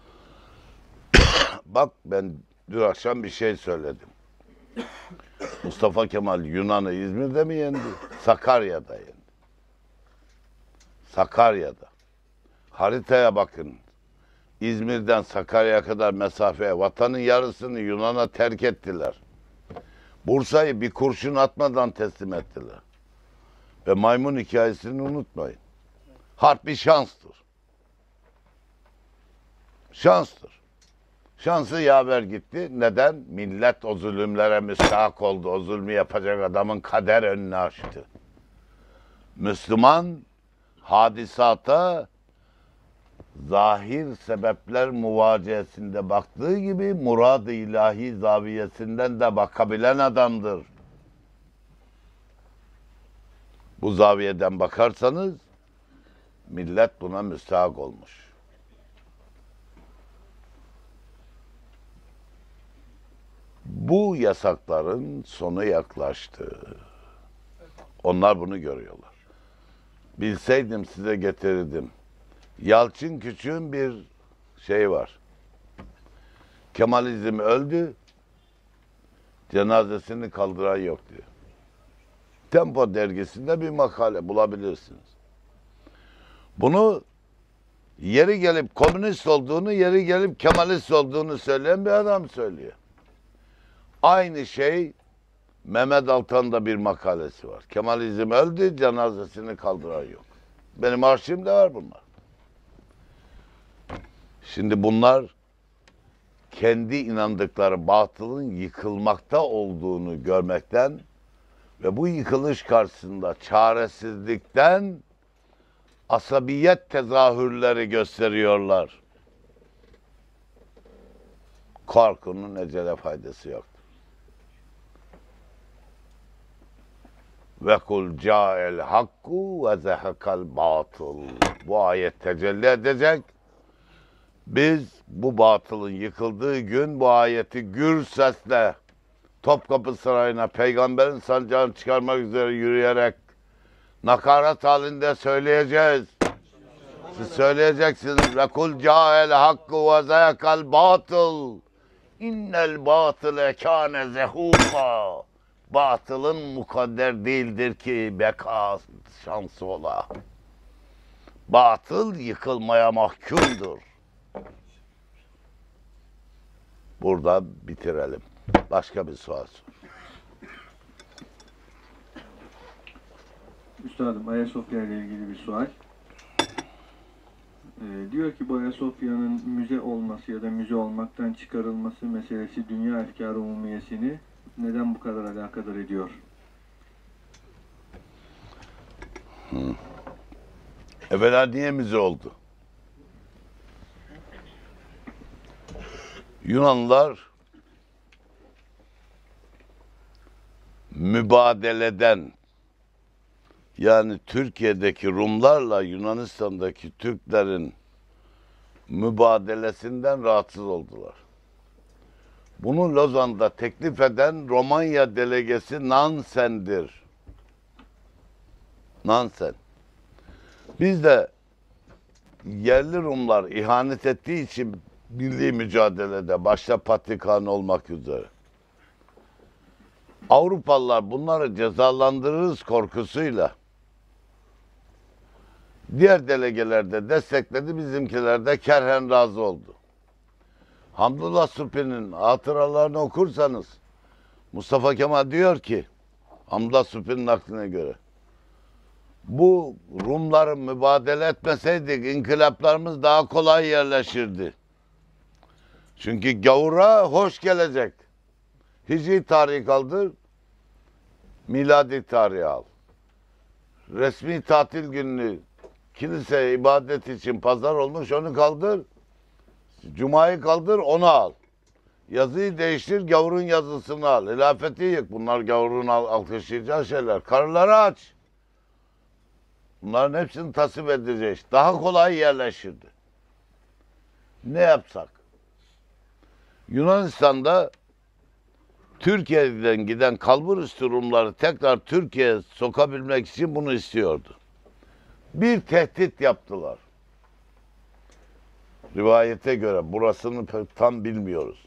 Bak ben dün akşam bir şey söyledim. Mustafa Kemal Yunan'ı İzmir'de mi yendi? Sakarya'da yendi. Sakarya'da. Haritaya bakın. İzmir'den Sakarya'ya kadar mesafeye vatanın yarısını Yunan'a terk ettiler. Bursa'yı bir kurşun atmadan teslim ettiler. Ve maymun hikayesini unutmayın. Harp bir şanstır. Şanstır. Şansı yaver gitti. Neden? Millet o zulümlere müstahak oldu. O zulmü yapacak adamın kader önünü açtı. Müslüman hadisata zahir sebepler muvaciyesinde baktığı gibi murad-ı ilahi zaviyesinden de bakabilen adamdır. Bu zaviyeden bakarsanız millet buna müstahak olmuş. Bu yasakların sonu yaklaştı. Onlar bunu görüyorlar. Bilseydim size getirirdim. Yalçın Küçük'ün bir şey var. Kemalizm öldü, cenazesini kaldıran yok diyor. Tempo dergisinde bir makale bulabilirsiniz. Bunu yeri gelip komünist olduğunu, yeri gelip Kemalist olduğunu söyleyen bir adam söylüyor. Aynı şey Mehmet Altan'da bir makalesi var. Kemalizm öldü, cenazesini kaldıran yok. Benim arşivimde var bunlar. Şimdi bunlar kendi inandıkları batılın yıkılmakta olduğunu görmekten ve bu yıkılış karşısında çaresizlikten asabiyet tezahürleri gösteriyorlar. Korkunun ecele faydası yok. Ve kul ca'el hakku ve zehekal batıl. Bu ayet tecelli edecek. Biz bu batılın yıkıldığı gün bu ayeti gür sesle Topkapı Sarayı'na peygamberin sancağını çıkarmak üzere yürüyerek nakarat halinde söyleyeceğiz. Siz söyleyeceksiniz. Ve kul ca'el hakku ve zehekal batıl. İnnel batıle kâne zehuka. Batılın mukadder değildir ki beka şansı ola. Batıl yıkılmaya mahkumdur. Burada bitirelim. Başka bir sual sor. Üstadım, Ayasofya ile ilgili bir sual. Diyor ki bu Ayasofya'nın müze olması ya da müze olmaktan çıkarılması meselesi dünya efkar-ı umumiyesini neden bu kadar alakadar ediyor? Evvela niye müze oldu? Yunanlılar mübadeleden, yani Türkiye'deki Rumlarla Yunanistan'daki Türklerin mübadelesinden rahatsız oldular. Bunu Lozan'da teklif eden Romanya delegesi Nansen'dir. Nansen. Biz de yerli Rumlar ihanet ettiği için milli mücadelede, başta Patrikhan olmak üzere, Avrupalılar bunları cezalandırırız korkusuyla diğer delegeler de destekledi, bizimkiler de kerhen razı oldu. Hamdullah Supi'nin hatıralarını okursanız Mustafa Kemal diyor ki, Hamdullah Supi'nin nakline göre, bu Rumların mübadele etmeseydik inkılaplarımız daha kolay yerleşirdi. Çünkü gavura hoş gelecek. Hicri tarihi kaldır, miladi tarihi al. Resmi tatil gününü kilise ibadet için pazar olmuş, onu kaldır. Cuma'yı kaldır, onu al. Yazıyı değiştir, gavurun yazısını al. Hilafeti yık. Bunlar gavurun alkışlayacağı şeyler. Karıları aç. Bunların hepsini tasvip edeceğiz. Daha kolay yerleşirdi. Ne yapsak? Yunanistan'da Türkiye'den giden kalburüstü Rumları tekrar Türkiye'ye sokabilmek için bunu istiyordu. Bir tehdit yaptılar. Rivayete göre, burasını tam bilmiyoruz.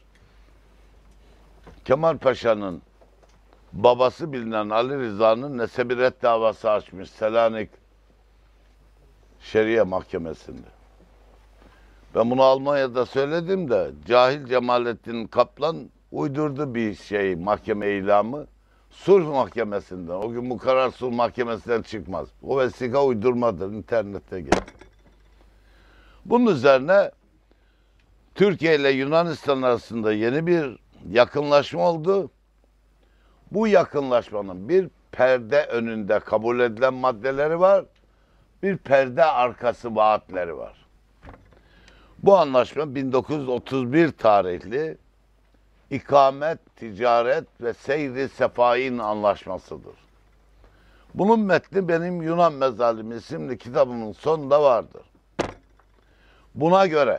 Kemal Paşa'nın babası bilinen Ali Rıza'nın nesebiret davası açmış Selanik Şeriye Mahkemesi'nde. Ben bunu Almanya'da söyledim de cahil Cemalettin Kaplan uydurdu bir şey, mahkeme ilamı. Sulh mahkemesinden. O gün bu karar sulh mahkemesinden çıkmaz. O vesika uydurmadır. İnternette gelir. Bunun üzerine Türkiye ile Yunanistan arasında yeni bir yakınlaşma oldu. Bu yakınlaşmanın bir perde önünde kabul edilen maddeleri var, bir perde arkası vaatleri var. Bu anlaşma 1931 tarihli İkamet, Ticaret ve Seyri Sefain Anlaşmasıdır. Bunun metni benim Yunan Mezalim isimli kitabımın sonunda vardır. Buna göre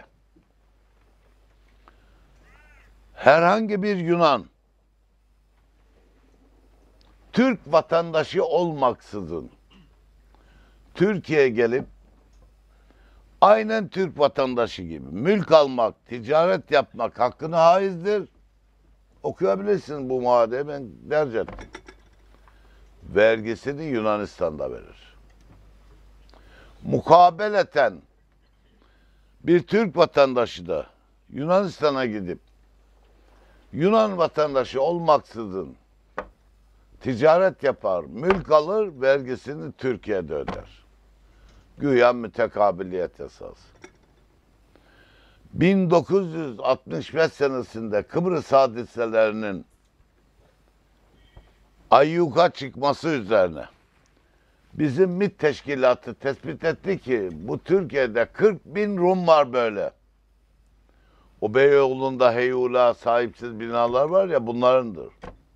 herhangi bir Yunan Türk vatandaşı olmaksızın Türkiye'ye gelip aynen Türk vatandaşı gibi mülk almak, ticaret yapmak hakkına haizdir. Okuyabilirsiniz bu maddeyi, ben derc ettim. Vergisini Yunanistan'da verir. Mukabeleten bir Türk vatandaşı da Yunanistan'a gidip Yunan vatandaşı olmaksızın ticaret yapar, mülk alır, vergisini Türkiye'de öder. Güya mütekabiliyet esası. 1965 senesinde Kıbrıs hadiselerinin ayyuka çıkması üzerine bizim MİT teşkilatı tespit etti ki bu Türkiye'de 40.000 Rum var böyle. O Beyoğlu'nda heyula sahipsiz binalar var ya, bunlarındır.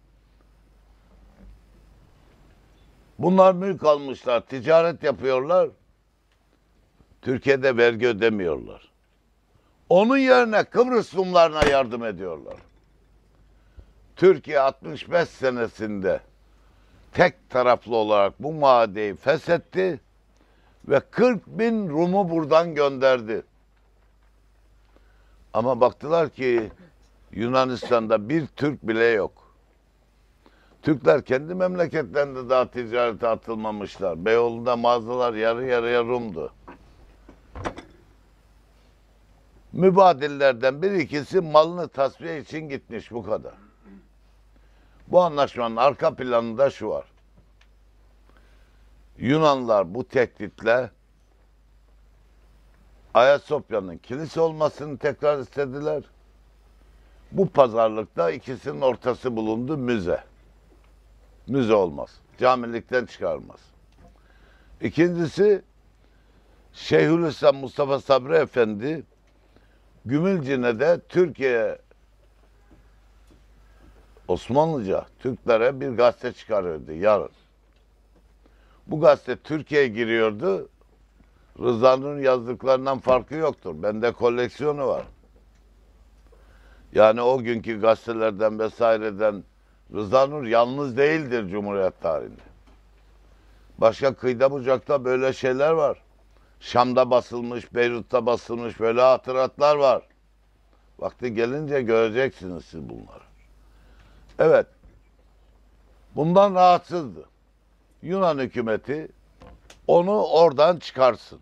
Bunlar mülk almışlar, ticaret yapıyorlar. Türkiye'de vergi ödemiyorlar. Onun yerine Kıbrıs Rumlarına yardım ediyorlar. Türkiye 65 senesinde tek taraflı olarak bu maddeyi feshetti ve 40.000 Rum'u buradan gönderdi. Ama baktılar ki Yunanistan'da bir Türk bile yok. Türkler kendi memleketlerinde daha ticarete atılmamışlar. Beyoğlu'nda mağazalar yarı yarıya Rum'du. Mübadillerden bir ikisi malını tasfiye için gitmiş, bu kadar. Bu anlaşmanın arka planında şu var. Yunanlılar bu tehditle Ayasofya'nın kilise olmasını tekrar istediler. Bu pazarlıkta ikisinin ortası bulundu, müze. Müze olmaz. Camilikten çıkarmaz. İkincisi, Şeyhülislam Mustafa Sabri Efendi Gümülcine'de Türkiye Osmanlıca Türklere bir gazete çıkarıyordu yarın. Bu gazete Türkiye'ye giriyordu. Rıza'nın yazdıklarından farkı yoktur. Bende koleksiyonu var. Yani o günkü gazetelerden vesaireden Rıza Nur yalnız değildir Cumhuriyet tarihinde. Başka kıyıda bucakta böyle şeyler var. Şam'da basılmış, Beyrut'ta basılmış böyle hatıratlar var. Vakti gelince göreceksiniz siz bunları. Evet. Bundan rahatsızdı. Yunan hükümeti onu oradan çıkarsın.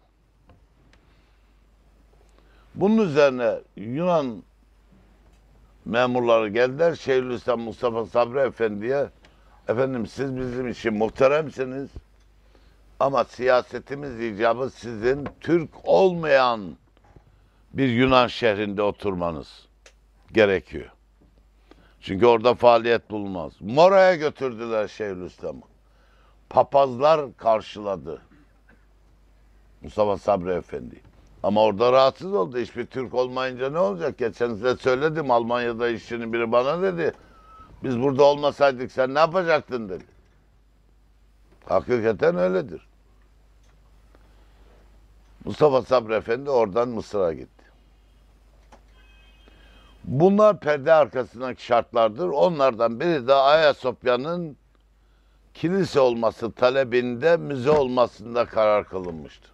Bunun üzerine Yunan memurları geldiler. Şeyhülislam Mustafa Sabri Efendi'ye, efendim siz bizim için muhteremsiniz ama siyasetimiz icabı sizin Türk olmayan bir Yunan şehrinde oturmanız gerekiyor. Çünkü orada faaliyet bulunmaz. Mora'ya götürdüler Şeyhülislam'ı. Papazlar karşıladı Mustafa Sabri Efendi. Ama orada rahatsız oldu. Hiçbir Türk olmayınca ne olacak? Geçen size söyledim. Almanya'da işçinin biri bana dedi. Biz burada olmasaydık sen ne yapacaktın dedi. Hakikaten öyledir. Mustafa Sabri Efendi oradan Mısır'a gitti. Bunlar perde arkasındaki şartlardır. Onlardan biri de Ayasofya'nın kilise olması talebinde müze olmasında karar kılınmıştır.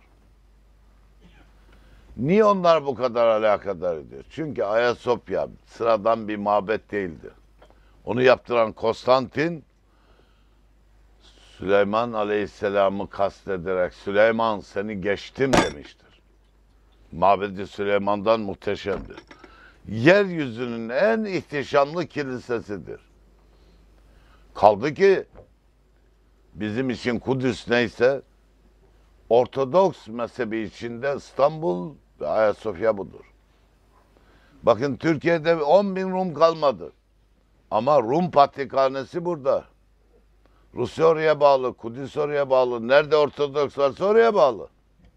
Niye onlar bu kadar alakadar ediyor? Çünkü Ayasofya sıradan bir mabet değildir. Onu yaptıran Konstantin, Süleyman Aleyhisselam'ı kastederek Süleyman seni geçtim demiştir. Mabedi Süleyman'dan muhteşemdir. Yeryüzünün en ihtişamlı kilisesidir. Kaldı ki bizim için Kudüs neyse Ortodoks mezhebi içinde İstanbul ve Ayasofya budur. Bakın Türkiye'de 10.000 Rum kalmadı. Ama Rum Patrikhanesi burada. Rusya oraya bağlı, Kudüs oraya bağlı. Nerede Ortodoks varsa oraya bağlı.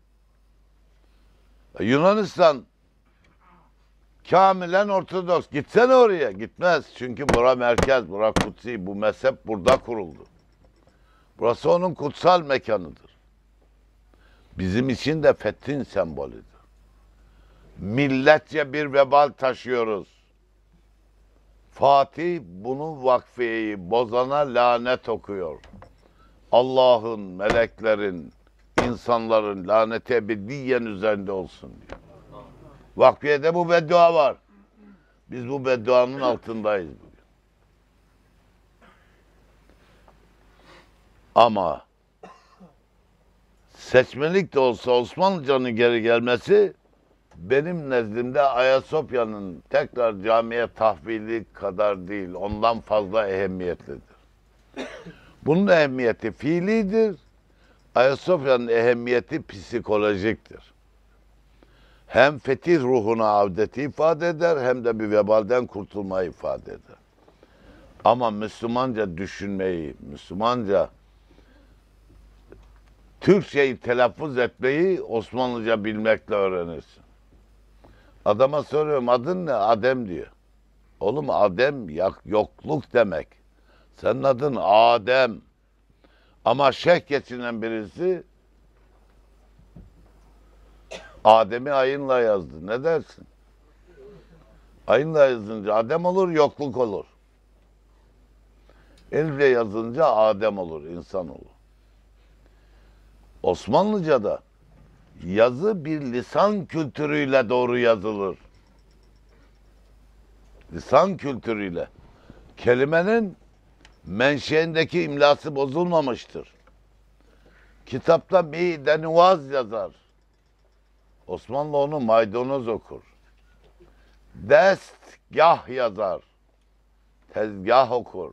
Yunanistan kamilen Ortodoks. Gitsene oraya. Gitmez. Çünkü bura merkez, bura kutsi. Bu mezhep burada kuruldu. Burası onun kutsal mekanıdır. Bizim için de fethin sembolüdür. Milletçe bir vebal taşıyoruz. Fatih bunu vakfiyeyi bozana lanet okuyor. Allah'ın, meleklerin, insanların laneti ebediyen üzerinde olsun diyor. Vakfiyede bu beddua var. Biz bu bedduanın altındayız bugün. Ama seçmelik de olsa Osmanlıcanın geri gelmesi benim nezdimde Ayasofya'nın tekrar camiye tahvili kadar değil, ondan fazla ehemmiyetlidir. Bunun ehemmiyeti fiilidir, Ayasofya'nın ehemmiyeti psikolojiktir. Hem fetih ruhuna avdeti ifade eder, hem de bir vebalden kurtulmayı ifade eder. Ama Müslümanca düşünmeyi, Müslümanca Türkçeyi telaffuz etmeyi Osmanlıca bilmekle öğrenirsin. Adama soruyorum adın ne? Adem diyor. Oğlum Adem yokluk demek. Senin adın Adem. Ama şeyh geçinen birisi Adem'i ayınla yazdı. Ne dersin? Ayınla yazınca Adem olur, yokluk olur. Elifle yazınca Adem olur, insan olur. Osmanlıca'da yazı bir lisan kültürüyle doğru yazılır. Lisan kültürüyle. Kelimenin menşeindeki imlası bozulmamıştır. Kitapta denuvaz yazar. Osmanlı onu maydanoz okur. Destgah yazar. Tezgah okur.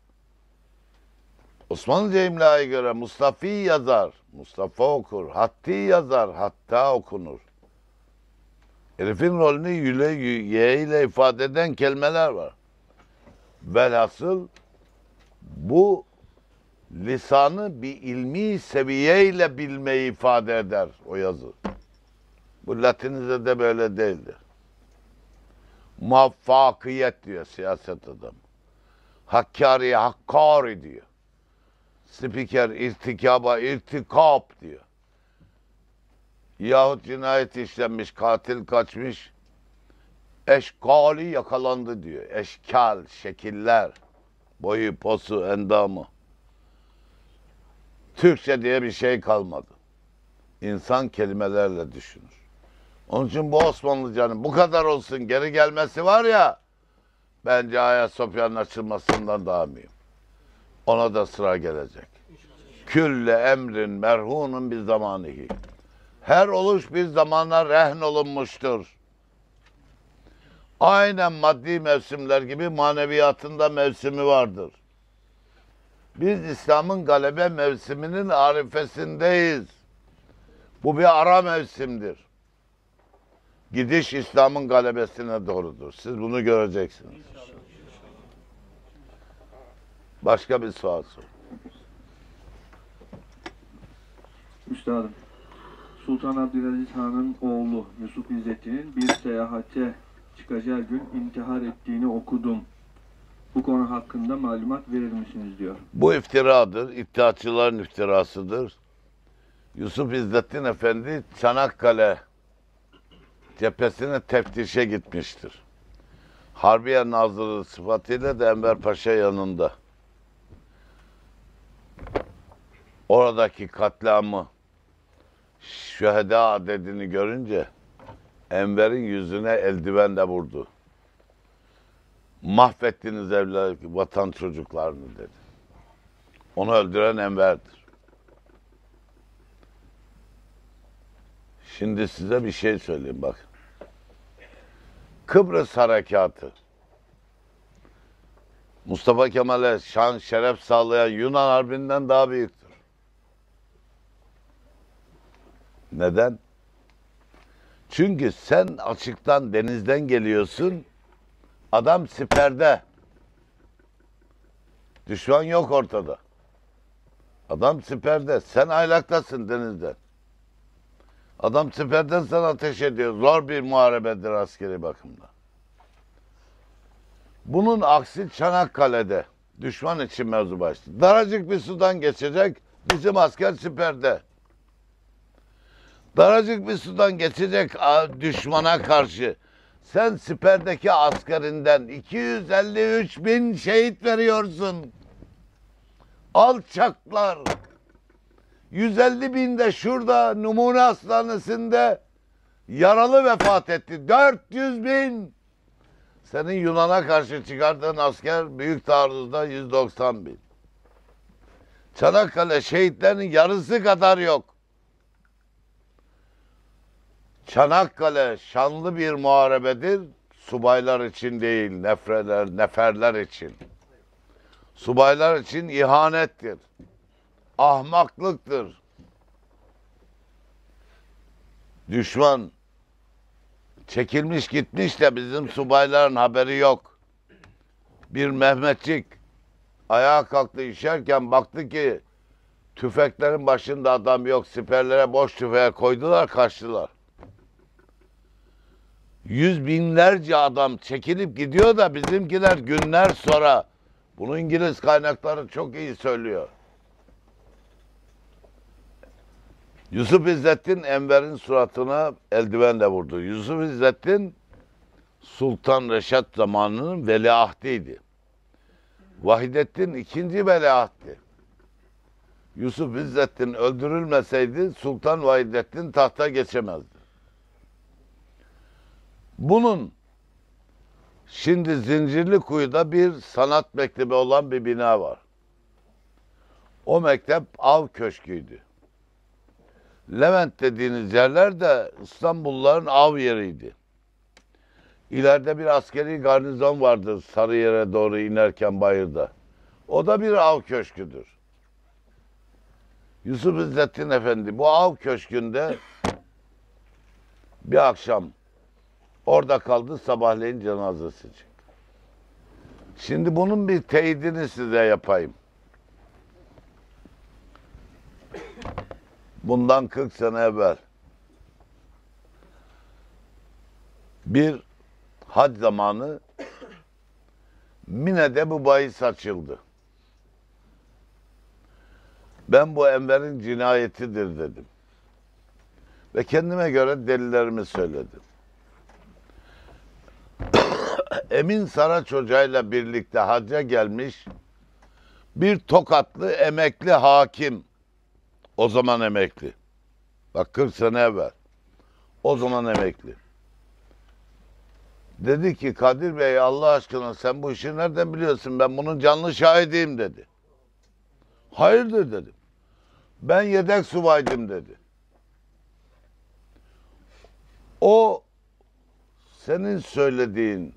Osmanlıca imlaya göre Mustafi yazar. Mustafa okur. Hatti yazar. Hatta okunur. Herifin rolünü y ile ifade eden kelimeler var. Velhasıl bu lisanı bir ilmi seviyeyle bilmeyi ifade eder o yazı. Bu Latince'de böyle değildir. Muvaffakiyet diyor siyaset adamı. Hakkari Hakkari diyor. Spiker irtikaba irtikap diyor. Yahut cinayet işlenmiş, katil kaçmış, eşkali yakalandı diyor. Eşkal, şekiller, boyu, posu, endamı. Türkçe diye bir şey kalmadı. İnsan kelimelerle düşünür. Onun için bu Osmanlıcanın bu kadar olsun geri gelmesi var ya, bence Ayasofya'nın açılmasından daha mühim. Ona da sıra gelecek. Külle emrin merhunun bir zamanihi. Her oluş bir zamana rehn olunmuştur. Aynen maddi mevsimler gibi maneviyatında mevsimi vardır. Biz İslam'ın galebe mevsiminin arifesindeyiz. Bu bir ara mevsimdir. Gidiş İslam'ın galebesine doğrudur. Siz bunu göreceksiniz. Başka bir sual sor. Üstadım, Sultan Abdülaziz Han'ın oğlu Yusuf İzzettin'in bir seyahate çıkacağı gün intihar ettiğini okudum. Bu konu hakkında malumat verir misiniz diyor. Bu iftiradır. İttihatçıların iftirasıdır. Yusuf İzzettin Efendi Çanakkale cephesine teftişe gitmiştir. Harbiye Nazırı sıfatıyla da Enver Paşa yanında. Oradaki katliamı, şüheda adedini görünce Enver'in yüzüne eldivenle vurdu. Mahvettiniz evlat, vatan çocuklarını dedi. Onu öldüren Enver'dir. Şimdi size bir şey söyleyeyim bak. Kıbrıs Harekatı Mustafa Kemal'e şan şeref sağlayan Yunan Harbi'nden daha büyüktür. Neden? Çünkü sen açıktan denizden geliyorsun, adam siperde. Düşman yok ortada. Adam siperde, sen aylaktasın denizden. Adam siperden sana ateş ediyor. Zor bir muharebedir askeri bakımda. Bunun aksi Çanakkale'de düşman için mevzu başladı. Daracık bir sudan geçecek, bizim asker siperde. Daracık bir sudan geçecek düşmana karşı sen siperdeki askerinden 253 bin şehit veriyorsun. Alçaklar. 150 bin de şurada Numune Hastanesi'nde yaralı vefat etti. 400 bin. Senin Yunan'a karşı çıkardığın asker büyük taarruzda 190 bin. Çanakkale şehitlerinin yarısı kadar yok. Çanakkale şanlı bir muharebedir. Subaylar için değil, neferler için. Subaylar için ihanettir. Ahmaklıktır. Düşman çekilmiş gitmiş de bizim subayların haberi yok. Bir Mehmetçik ayağa kalktı işerken baktı ki tüfeklerin başında adam yok. Siperlere boş tüfeğe koydular, kaçtılar. Yüz binlerce adam çekilip gidiyor da bizimkiler günler sonra, bunu İngiliz kaynakları çok iyi söylüyor. Yusuf İzzettin Enver'in suratına eldivenle vurdu. Yusuf İzzettin Sultan Reşat zamanının veliahdiydi. Vahidettin ikinci veliahtti. Yusuf İzzettin öldürülmeseydi Sultan Vahidettin tahta geçemezdi. Bunun şimdi Zincirlikuyu'da bir sanat mektebi olan bir bina var. O mektep av köşküydü. Levent dediğiniz yerler de İstanbulluların av yeriydi. İleride bir askeri garnizon vardı Sarıyer'e doğru inerken bayırda. O da bir av köşküdür. Yusuf İzzettin Efendi bu av köşkünde bir akşam orada kaldı, sabahleyin cenazesi çıktı. Şimdi bunun bir teyidini size yapayım. Bundan 40 sene evvel bir hac zamanı Mine'de bu bahis açıldı. Ben bu Enver'in cinayetidir dedim. Ve kendime göre delillerimi söyledim. Emin Saraç Hoca ile birlikte hacca gelmiş bir Tokatlı emekli hakim. O zaman emekli. Bak 40 sene evvel. O zaman emekli. Dedi ki Kadir Bey Allah aşkına sen bu işi nereden biliyorsun? Ben bunun canlı şahidiyim dedi. Hayırdır dedim. Ben yedek subaydım dedi. O senin söylediğin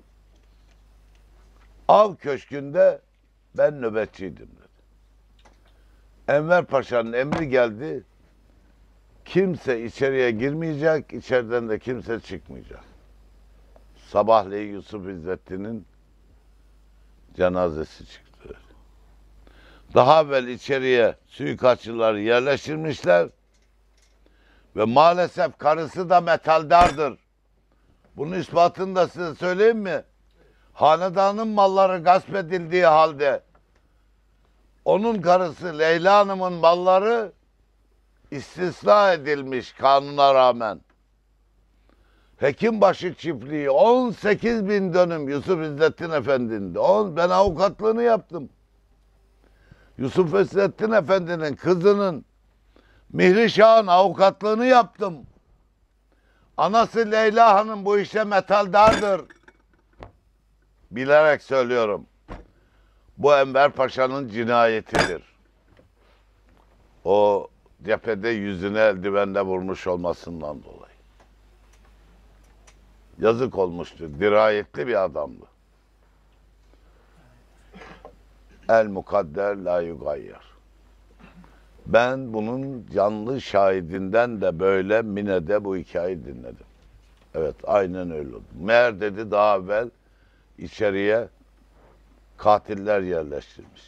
av köşkünde ben nöbetçiydim dedi. Enver Paşa'nın emri geldi. Kimse içeriye girmeyecek, içeriden de kimse çıkmayacak. Sabahleyin Yusuf İzzettin'in cenazesi çıktı. Daha evvel içeriye suikastçıları yerleştirmişler ve maalesef karısı da metaldardır. Bunun ispatını da size söyleyeyim mi? Hanedanın malları gasp edildiği halde onun karısı Leyla Hanım'ın malları istisna edilmiş kanuna rağmen. Hekimbaşı çiftliği 18 bin dönüm Yusuf İzzettin Efendi'nin. Ben avukatlığını yaptım. Yusuf İzzettin Efendi'nin kızının Mihri Şah'ın avukatlığını yaptım. Anası Leyla Hanım bu işe metaldardır. Bilerek söylüyorum. Bu Enver Paşa'nın cinayetidir. O cephede yüzüne eldivenle vurmuş olmasından dolayı. Yazık olmuştu. Dirayetli bir adamdı. El mukadder la yugayyar. Ben bunun canlı şahidinden de böyle Mine'de bu hikayeyi dinledim. Evet aynen öyle oldu. Meğer dedi daha evvel içeriye katiller yerleştirmiş.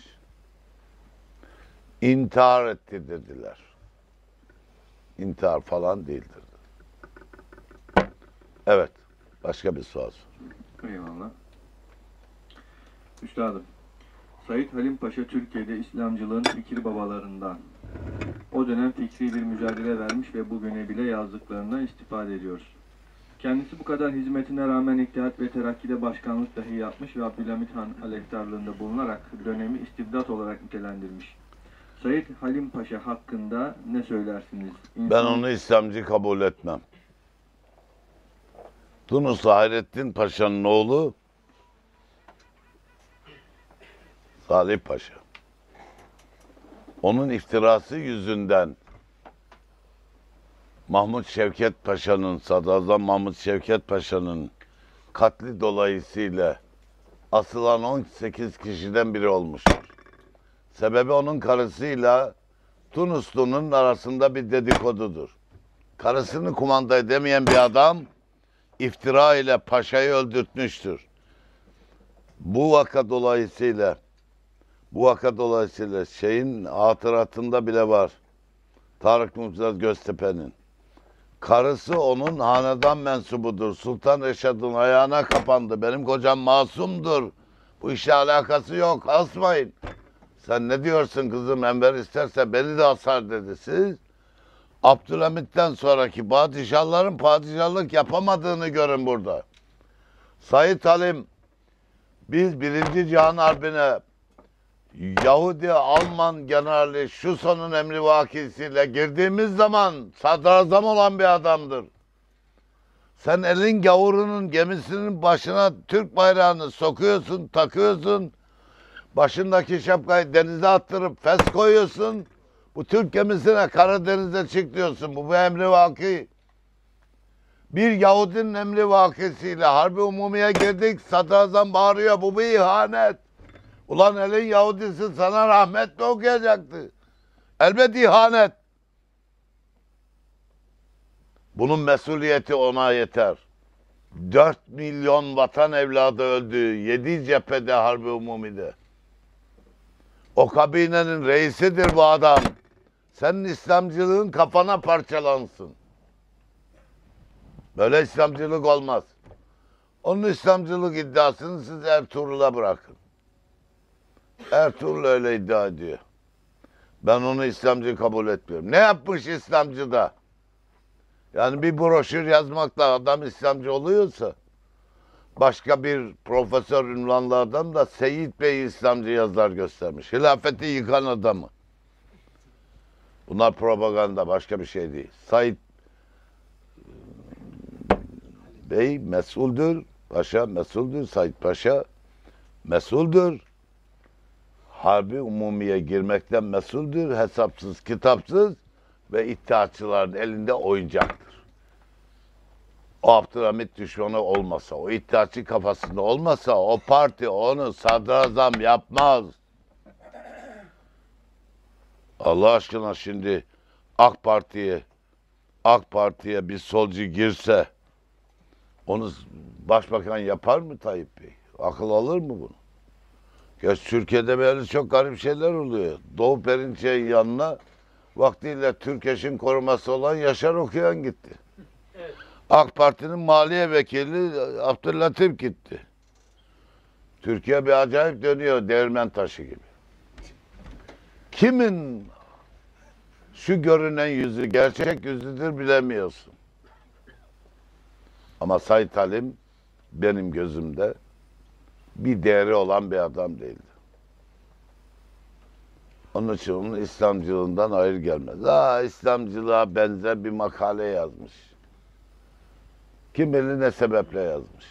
İntihar etti dediler. İntihar falan değildir. Evet. Başka bir soru. Eyvallah. Üstadım, Said Halim Paşa Türkiye'de İslamcılığın fikir babalarından. O dönem fikri bir mücadele vermiş ve bugüne bile yazdıklarından istifade ediyoruz. Kendisi bu kadar hizmetine rağmen İttihat ve Terakki'de başkanlık dahi yapmış ve Abdülhamit Han aleyhtarlığında bulunarak dönemi istibdat olarak nitelendirmiş. Said Halim Paşa hakkında ne söylersiniz? Ben onu İslamcı kabul etmem. Tunuslu Hayrettin Paşa'nın oğlu Salih Paşa. Onun iftirası yüzünden Mahmut Şevket Paşa'nın, Sadrazam Mahmut Şevket Paşa'nın katli dolayısıyla asılan 18 kişiden biri olmuştur. Sebebi onun karısıyla Tunuslu'nun arasında bir dedikodudur. Karısını kumanda edemeyen bir adam iftira ile paşayı öldürtmüştür. Bu vaka dolayısıyla şeyin hatıratında bile var. Tarık Mümtaz Göztepe'nin. Karısı onun hanedan mensubudur. Sultan Reşad'ın ayağına kapandı. Benim kocam masumdur. Bu işle alakası yok. Asmayın. Sen ne diyorsun kızım? Enver isterse beni de asar dedi. Siz Abdülhamit'ten sonraki padişahların padişahlık yapamadığını görün burada. Said Halim, biz 1. Cihan Harbi'ne Yahudi Alman generali Şuson'un emri vakisiyle girdiğimiz zaman sadrazam olan bir adamdır. Sen elin gavurunun gemisinin başına Türk bayrağını sokuyorsun, takıyorsun. Başındaki şapkayı denize attırıp fes koyuyorsun. Bu Türk gemisine Karadeniz'e çık diyorsun. Bu bir emri vaki. Bir Yahudinin emri vakisiyle harbi umumiye girdik. Sadrazam bağırıyor. Bu bir ihanet. Ulan elin Yahudisi sana rahmetle okuyacaktı. Elbet ihanet. Bunun mesuliyeti ona yeter. 4 milyon vatan evladı öldü. 7 cephede harbi umumide. O kabinenin reisidir bu adam. Senin İslamcılığın kafana parçalansın. Böyle İslamcılık olmaz. Onun İslamcılık iddiasını siz Ertuğrul'a bırakın. Ertuğrul öyle iddia ediyor. Ben onu İslamcı kabul etmiyorum. Ne yapmış İslamcı da? Yani bir broşür yazmakla adam İslamcı oluyorsa, başka bir profesör ünvanlı adam da Seyit Bey İslamcı yazılar göstermiş. Hilafeti yıkan adamı. Bunlar propaganda, başka bir şey değil. Said Bey mesuldür, Paşa mesuldür, Said Paşa mesuldür. Harbi umumiye girmekten mesuldür, hesapsız, kitapsız ve iddiaçıların elinde oyuncaktır. O Abdülhamit düşmanı olmasa, o iddiaçı kafasında olmasa o parti onu sadrazam yapmaz. Allah aşkına şimdi AK Parti'ye bir solcu girse onu başbakan yapar mı Tayyip Bey? Akıl alır mı bunu? Geç Türkiye'de böyle çok garip şeyler oluyor. Doğu Perinçek'in yanına vaktiyle Türkeş'in koruması olan Yaşar Okuyan gitti. Evet. AK Parti'nin maliye vekili Abdüllatif gitti. Türkiye bir acayip dönüyor, değirmen taşı gibi. Kimin şu görünen yüzü gerçek yüzüdür bilemiyorsun. Ama Said Halim benim gözümde bir değeri olan bir adam değildi. Onun için onun İslamcılığından hayır gelmez. İslamcılığa benzer bir makale yazmış. Kim bilir ne sebeple yazmış.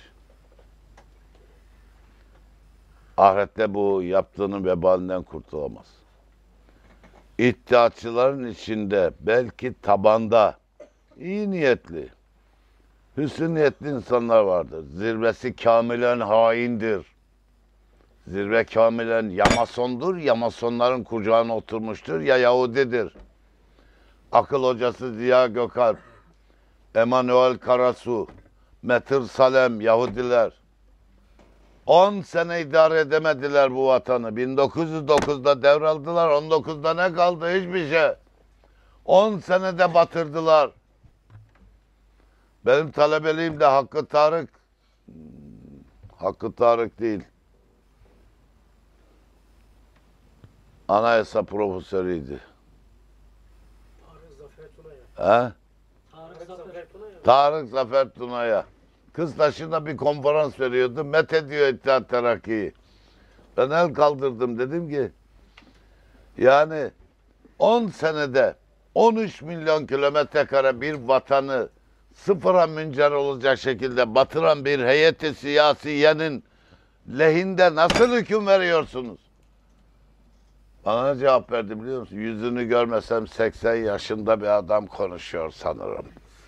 Ahirette bu yaptığının vebalinden kurtulamaz. İddiaçıların içinde belki tabanda iyi niyetli, hüsnü niyetli insanlar vardır. Zirvesi kamilen haindir. Zirve kamilen ya masondur, ya masonların kucağına oturmuştur, ya Yahudidir. Akıl hocası Ziya Gökalp, Emanuel Karasu, Metır Salem, Yahudiler. 10 sene idare edemediler bu vatanı. 1909'da devraldılar, 19'da ne kaldı? Hiçbir şey. 10 senede batırdılar. Benim talebeliğim de Hakkı Tarık değil. Anayasa profesörüydü. Tarık Zafer Tuna'ya. He? Tarık Zafer Tuna'ya. Tarık Zafer Tuna'ya. Kıztaşı'nda bir konferans veriyordu. Met ediyor İttihat Terakki'yi. Ben el kaldırdım, dedim ki yani 10 senede 13 milyon kilometre kare bir vatanı sıfıra müncer olacak şekilde batıran bir heyeti siyasiyenin lehinde nasıl hüküm veriyorsunuz? Bana ne cevap verdi biliyor musun? Yüzünü görmesem 80 yaşında bir adam konuşuyor sanırım.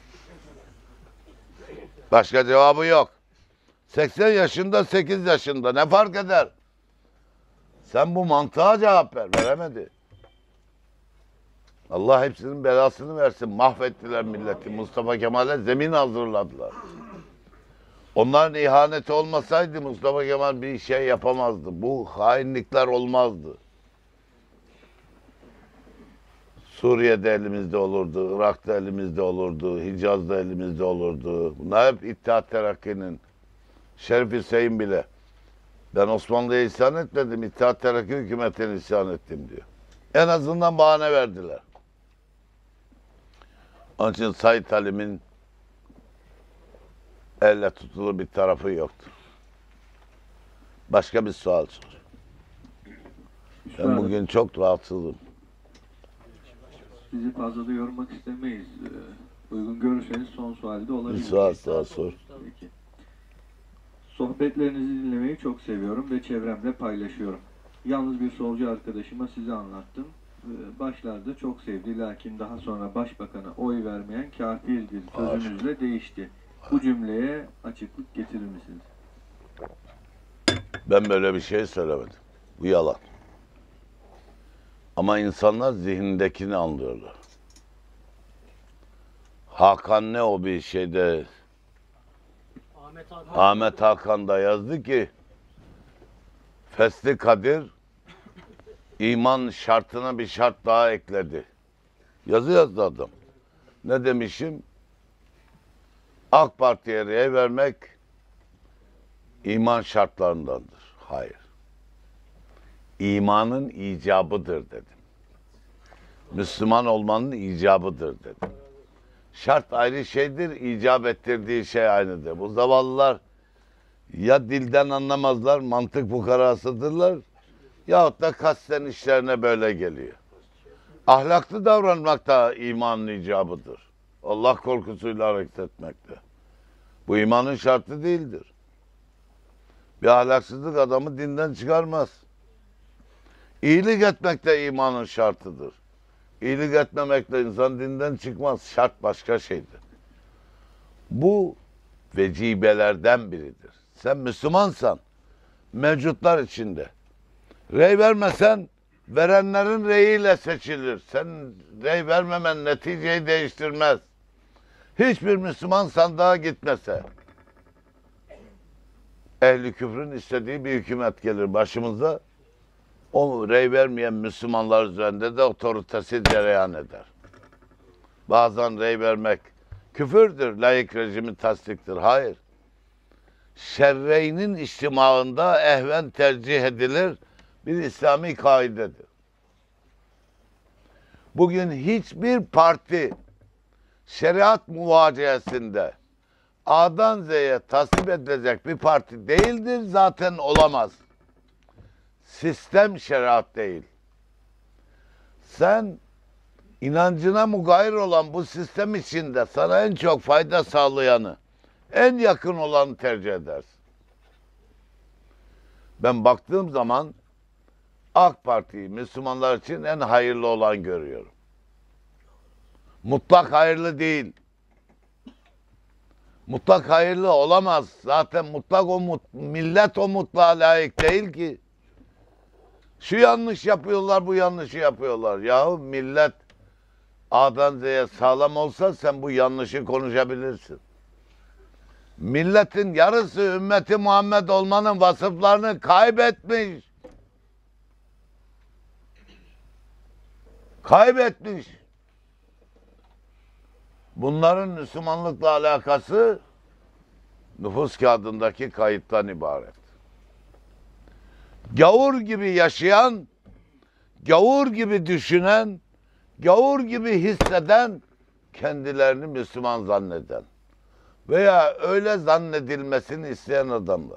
Başka cevabı yok. 80 yaşında, 8 yaşında ne fark eder? Sen bu mantığa cevap ver. Veremedi. Allah hepsinin belasını versin. Mahvettiler milleti. Mustafa Kemal'e zemin hazırladılar. Onların ihaneti olmasaydı Mustafa Kemal bir şey yapamazdı. Bu hainlikler olmazdı. Suriye'de elimizde olurdu, Irak'ta elimizde olurdu, Hicaz'da elimizde olurdu. Bunlar hep İttihat Terakki'nin. Şerif Hüseyin bile. Ben Osmanlı'ya isyan etmedim, İttihat Terakki hükümetine isyan ettim diyor. En azından bahane verdiler. Onun için Said Halim'in elle tutulur bir tarafı yoktur. Başka bir sual sor. Ben bugün çok rahatsızım. Sizi fazla da yormak istemeyiz. Uygun görürseniz son sualde olabilir. Bir sual daha sor. Peki. Sohbetlerinizi dinlemeyi çok seviyorum ve çevremde paylaşıyorum. Yalnız bir solcu arkadaşıma sizi anlattım. Başlarda çok sevdi, lakin daha sonra başbakana oy vermeyen kafirdir sözünüzle değişti. Bu cümleye açıklık getirir misiniz? Ben böyle bir şey söylemedim. Bu yalan. Ama insanlar zihnindekini anlıyorlar. Hakan ne o bir şeyde Ahmet Hakan da yazdı ki Fesli Kadir iman şartına bir şart daha ekledi. Yazı yazdı adam. Ne demişim? AK Parti'ye rey vermek iman şartlarındandır. Hayır. imanın icabıdır dedim. Müslüman olmanın icabıdır dedim. Şart ayrı şeydir, icap ettirdiği şey aynıdır. Bu zavallılar ya dilden anlamazlar, mantık fukarasıdırlar, yahut da kasten işlerine böyle geliyor. Ahlaklı davranmak da imanın icabıdır. Allah korkusuyla hareket etmekte. Bu imanın şartı değildir. Bir ahlaksızlık adamı dinden çıkarmaz. İyilik etmek de imanın şartıdır. İyilik etmemekle insan dinden çıkmaz. Şart başka şeydir. Bu vecibelerden biridir. Sen Müslümansan mevcutlar içinde rey vermesen verenlerin reyiyle seçilir. Sen rey vermemen neticeyi değiştirmez. Hiçbir Müslüman sandığa gitmese ehli küfrün istediği bir hükümet gelir başımıza. O rey vermeyen Müslümanlar üzerinde de otoritesi cereyan eder. Bazen rey vermek küfürdür, laik rejimi tasdiktir. Hayır. Şerreynin içtimağında ehven tercih edilir bir İslami kaidedir. Bugün hiçbir parti şeriat muvaciyesinde A'dan Z'ye tasvip edilecek bir parti değildir, zaten olamaz. Sistem şeriat değil. Sen inancına mugayir olan bu sistem içinde sana en çok fayda sağlayanı, en yakın olanı tercih edersin. Ben baktığım zaman AK Parti'yi Müslümanlar için en hayırlı olan görüyorum. Mutlak hayırlı değil. Mutlak hayırlı olamaz. Zaten mutlak millet o mutlağa layık değil ki. Şu yanlış yapıyorlar, bu yanlışı yapıyorlar. Yahu millet A'dan Z'ye sağlam olsa sen bu yanlışı konuşabilirsin. Milletin yarısı ümmeti Muhammed olmanın vasıflarını kaybetmiş. Kaybetmiş. Bunların Müslümanlıkla alakası nüfus kağıdındaki kayıttan ibaret. Gavur gibi yaşayan, gavur gibi düşünen, gavur gibi hisseden, kendilerini Müslüman zanneden veya öyle zannedilmesini isteyen adamlar.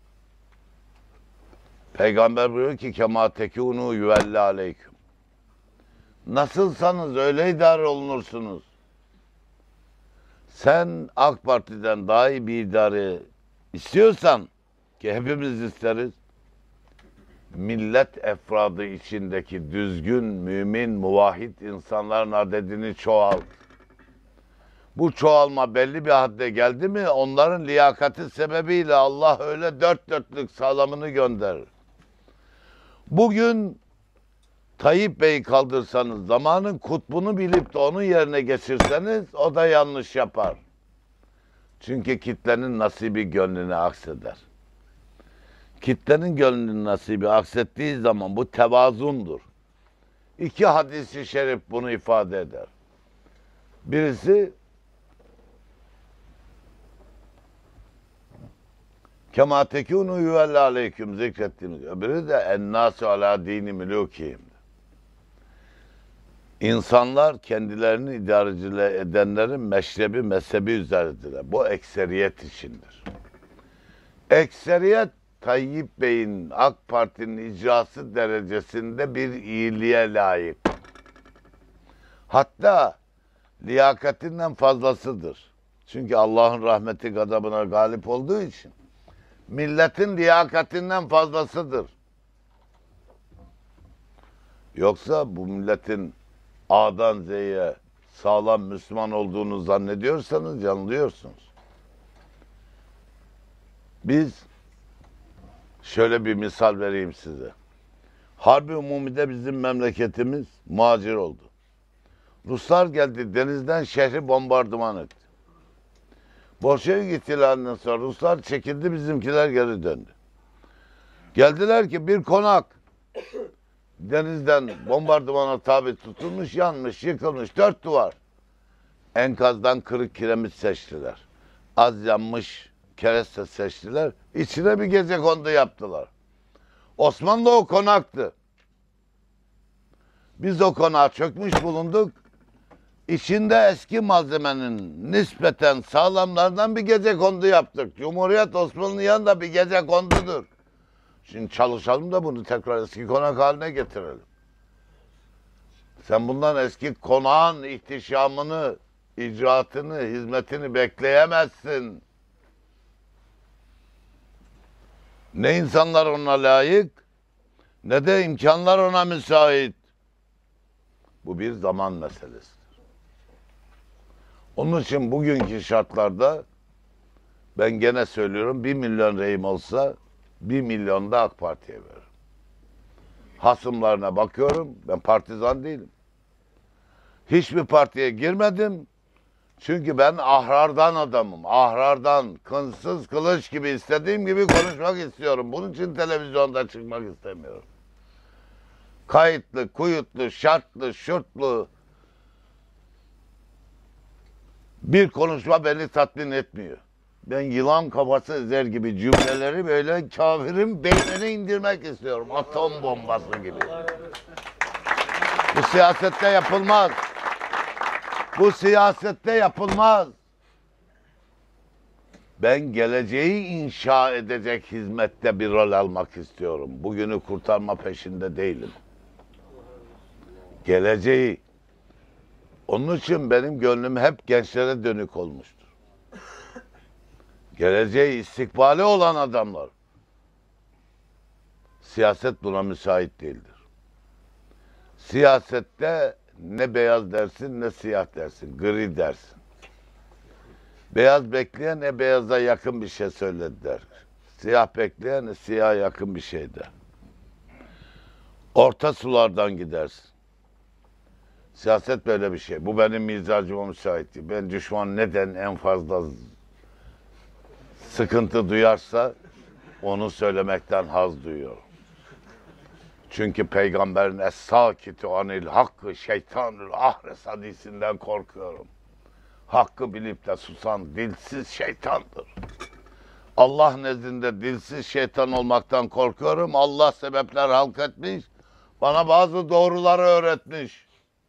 Peygamber buyuruyor ki kema tekûnû yüvelli aleyküm. Nasılsanız öyle idare olunursunuz. Sen AK Parti'den daha iyi bir idare istiyorsan, ki hepimiz isteriz, millet efradı içindeki düzgün, mümin, muvahhid insanların adedini çoğalt. Bu çoğalma belli bir hadde geldi mi onların liyakati sebebiyle Allah öyle dört dörtlük sağlamını gönderir. Bugün Tayyip Bey'i kaldırsanız, zamanın kutbunu bilip de onun yerine geçirseniz o da yanlış yapar. Çünkü kitlenin nasibi gönlüne akseder. Kitlenin gönlünün nasibi aksettiği zaman bu tevazundur. İki hadis-i şerif bunu ifade eder. Birisi kema tekûnû yüvelli aleyküm zikrettiğimiz. Öbürü de ennâsü alâ dîni milûkihim. İnsanlar kendilerini idareciliğe edenlerin meşrebi, mezhebi üzeridir. Bu ekseriyet içindir. Ekseriyet Tayyip Bey'in AK Parti'nin icrası derecesinde bir iyiliğe layık. Hatta liyakatinden fazlasıdır. Çünkü Allah'ın rahmeti gadabına galip olduğu için milletin liyakatinden fazlasıdır. Yoksa bu milletin A'dan Z'ye sağlam Müslüman olduğunu zannediyorsanız yanılıyorsunuz. Biz şöyle bir misal vereyim size. Harbi Umumi'de bizim memleketimiz muhacir oldu. Ruslar geldi, denizden şehri bombardıman etti. Bolşevik ihtilalinden sonra Ruslar çekildi, bizimkiler geri döndü. Geldiler ki bir konak denizden bombardımana tabi tutulmuş, yanmış, yıkılmış, 4 duvar. Enkazdan kırık kiremit seçtiler. Az yanmış kereste seçtiler. İçine bir gecekondu yaptılar. Osmanlı o konaktı. Biz o konağa çökmüş bulunduk. İçinde eski malzemenin nispeten sağlamlardan bir gecekondu yaptık. Cumhuriyet Osmanlı'nın yanında bir gecekondudur. Şimdi çalışalım da bunu tekrar eski konak haline getirelim. Sen bundan eski konağın ihtişamını, icraatını, hizmetini bekleyemezsin. Ne insanlar ona layık, ne de imkanlar ona müsait. Bu bir zaman meselesidir. Onun için bugünkü şartlarda ben gene söylüyorum 1 milyon reyim olsa 1 milyon da AK Parti'ye veririm. Hasımlarına bakıyorum, ben partizan değilim. Hiçbir partiye girmedim. Çünkü ben ahrardan adamım. Ahrardan, kınsız kılıç gibi istediğim gibi konuşmak istiyorum. Bunun için televizyonda çıkmak istemiyorum. Kayıtlı, kuyutlu, şartlı, şurtlu bir konuşma beni tatmin etmiyor. Ben yılan kafası ezer gibi cümleleri böyle kafirin beynine indirmek istiyorum. Atom bombası gibi. Bu siyasette yapılmaz. Bu siyasette yapılmaz. Ben geleceği inşa edecek hizmette bir rol almak istiyorum. Bugünü kurtarma peşinde değilim. Geleceği. Onun için benim gönlüm hep gençlere dönük olmuştur. Geleceği istikbali olan adamlar. Siyaset buna müsait değildir. Siyasette ne beyaz dersin ne siyah dersin, gri dersin. Beyaz bekleyen ne beyaza yakın bir şey söyledi der. Siyah bekleyen ne siyaha yakın bir şey der. Orta sulardan gidersin. Siyaset böyle bir şey. Bu benim mizacıma müsait değil. Ben düşman neden en fazla sıkıntı duyarsa onu söylemekten haz duyuyorum. Çünkü peygamberin es-sakitu anil hakkı şeytanül ahres hadisinden korkuyorum. Hakkı bilip de susan dilsiz şeytandır. Allah nezdinde dilsiz şeytan olmaktan korkuyorum. Allah sebepler halk etmiş. Bana bazı doğruları öğretmiş.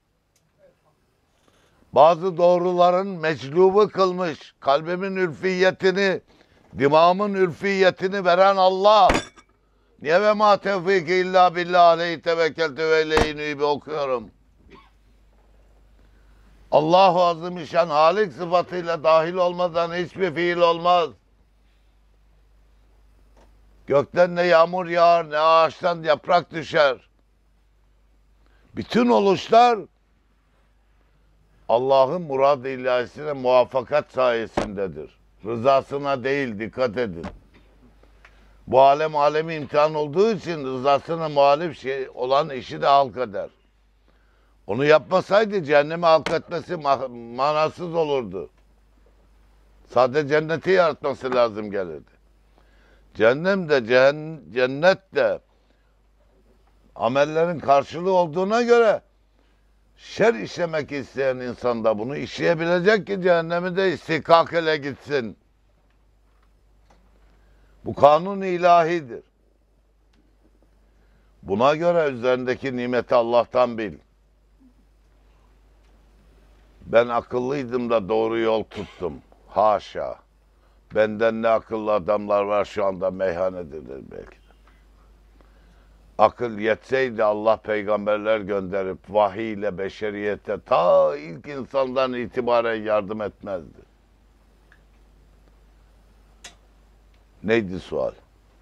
Bazı doğruların meclubu kılmış. Kalbimin ülfiyetini, dimağımın ülfiyetini veren Allah. Niye ve ma tevfiki illa billah aleyhi tevekkeltü ve ileyhi nübi okuyorum. Allahu Azimüşşan Halik sıfatıyla dahil olmadan hiçbir fiil olmaz. Gökten ne yağmur yağar ne ağaçtan yaprak düşer. Bütün oluşlar Allah'ın murad-ı ilahisine muvaffakat sayesindedir. Rızasına değil, dikkat edin. Bu alemi imtihan olduğu için rızasına muhalif şey olan işi de halk eder. Onu yapmasaydı cehennemi halk etmesi manasız olurdu. Sadece cenneti yaratması lazım gelirdi. Cehennem de cennet de amellerin karşılığı olduğuna göre şer işlemek isteyen insan da bunu işleyebilecek ki cehennemi de istihkak ile gitsin. Bu kanun ilahidir. Buna göre üzerindeki nimeti Allah'tan bil. Ben akıllıydım da doğru yol tuttum. Haşa. Benden ne akıllı adamlar var şu anda meyhanededir belki de. Akıl yetseydi Allah peygamberler gönderip vahiy ile beşeriyete ta ilk insandan itibaren yardım etmezdi. Neydi sual?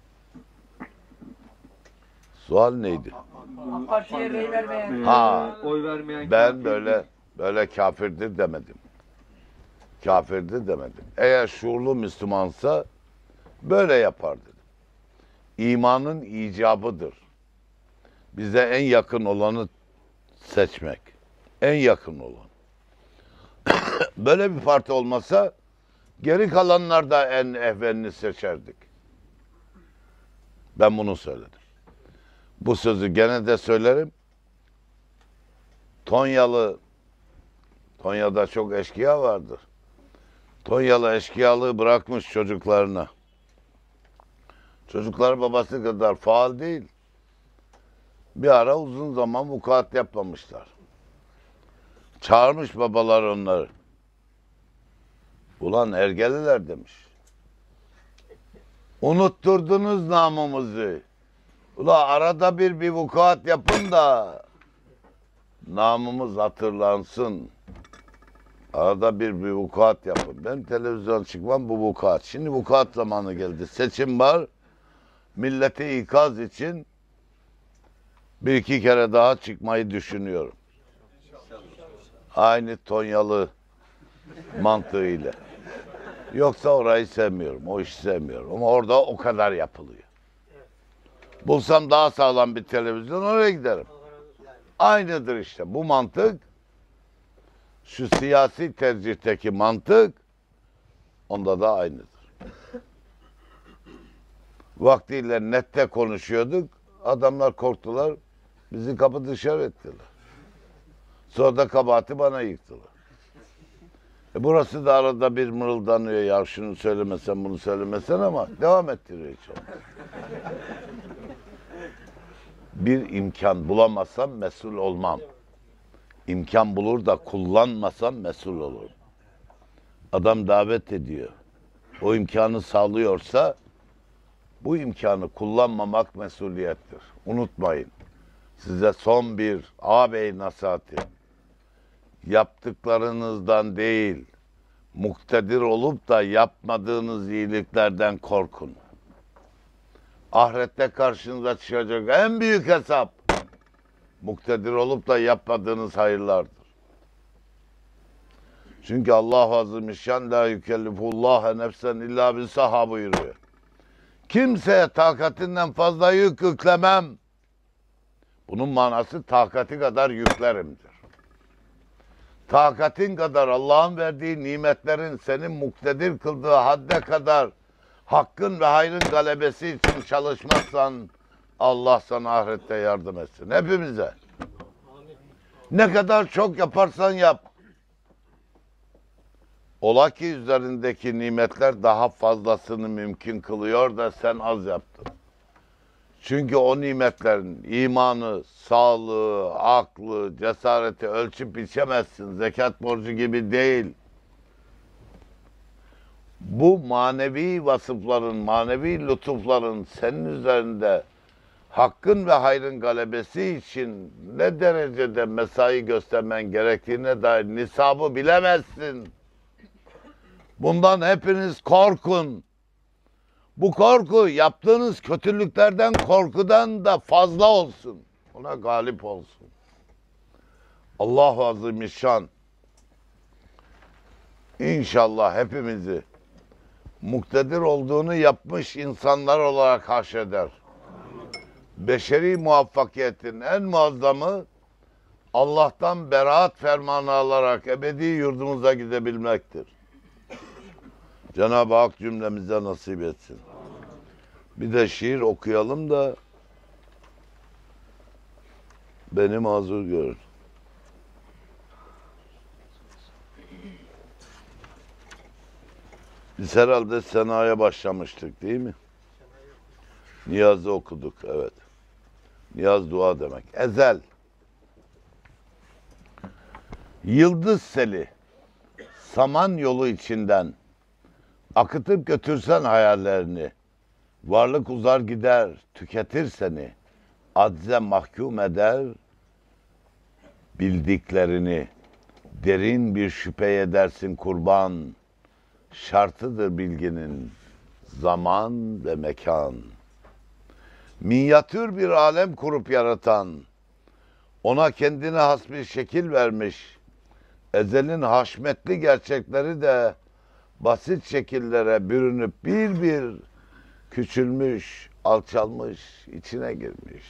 Sual neydi? AK Parti'ye rey vermeyen. Ha, Oy vermeyen ben kafirdir. böyle kafirdir demedim. Kafirdir demedim. Eğer şuurlu Müslümansa böyle yapar dedim. İmanın icabıdır. Bize en yakın olanı seçmek. En yakın olan. Böyle bir parti olmasa geri kalanlar da en ehvenini seçerdik. Ben bunu söyledim. Bu sözü gene de söylerim. Tonya'da çok eşkıya vardır. Tonyalı eşkıyalığı bırakmış çocuklarına. Çocuklar babası kadar faal değil. Bir ara uzun zaman vukuat yapmamışlar. Çağırmış babalar onları. Ulan ergeliler demiş. Unutturdunuz namımızı. Ula arada bir vukuat yapın da namımız hatırlansın. Arada bir vukuat yapın. Ben televizyon çıkmam bu vukuat. Şimdi vukuat zamanı geldi. Seçim var. Milleti ikaz için bir iki kere daha çıkmayı düşünüyorum. Aynı Tonyalı mantığıyla. Yoksa orayı sevmiyorum. O işi sevmiyorum. Ama orada o kadar yapılıyor. Bulsam daha sağlam bir televizyon oraya giderim. Aynıdır işte. Bu mantık, şu siyasi tercihteki mantık onda da aynıdır. Vaktiyle nette konuşuyorduk. Adamlar korktular. Bizi kapı dışarı ettiler. Sonra da kabahati bana yıktılar. Burası da arada bir mırıldanıyor. Ya şunu söylemesen bunu söylemesen ama devam ettiriyor hiç olmaz. Bir imkan bulamazsam mesul olmam. İmkan bulur da kullanmasam mesul olurum. Adam davet ediyor. O imkanı sağlıyorsa bu imkanı kullanmamak mesuliyettir. Unutmayın. Size son bir ağabey nasihati. Yaptıklarınızdan değil, muktedir olup da yapmadığınız iyiliklerden korkun. Ahirette karşınıza çıkacak en büyük hesap, muktedir olup da yapmadığınız hayırlardır. Çünkü Allah Azimüşşan la yükellifullaha nefsen illa bisaha buyuruyor. Kimseye takatinden fazla yük yüklemem. Bunun manası takati kadar yüklerimdir. Takatin kadar Allah'ın verdiği nimetlerin senin muktedir kıldığı hadde kadar hakkın ve hayrın galebesi için çalışmazsan Allah sana ahirette yardım etsin. Hepimize. Ne kadar çok yaparsan yap. Ola ki üzerindeki nimetler daha fazlasını mümkün kılıyor da sen az yaptın. Çünkü o nimetlerin imanı, sağlığı, aklı, cesareti ölçüp biçemezsin. Zekat borcu gibi değil. Bu manevi vasıfların, manevi lütufların senin üzerinde hakkın ve hayrın galebesi için ne derecede mesai göstermen gerektiğine dair nisabı bilemezsin. Bundan hepiniz korkun. Bu korku yaptığınız kötülüklerden, korkudan da fazla olsun. Ona galip olsun. Allah-u Azimüşşan İnşallah hepimizi muktedir olduğunu yapmış insanlar olarak haşreder. Beşeri muvaffakiyetin en muazzamı Allah'tan beraat fermanı alarak ebedi yurdumuza gidebilmektir. Cenab-ı Hak cümlemize nasip etsin. Bir de şiir okuyalım da beni mazur görün. Biz herhalde senaya başlamıştık değil mi? Niyazı okuduk, evet. Niyaz dua demek. Ezel. Yıldız seli, saman yolu içinden akıtıp götürsen hayallerini, varlık uzar gider, tüketir seni, acze mahkum eder, bildiklerini, derin bir şüphe edersin kurban, şartıdır bilginin zaman ve mekan. Minyatür bir alem kurup yaratan, ona kendine has bir şekil vermiş, ezelin haşmetli gerçekleri de basit şekillere bürünüp bir bir küçülmüş, alçalmış, içine girmiş.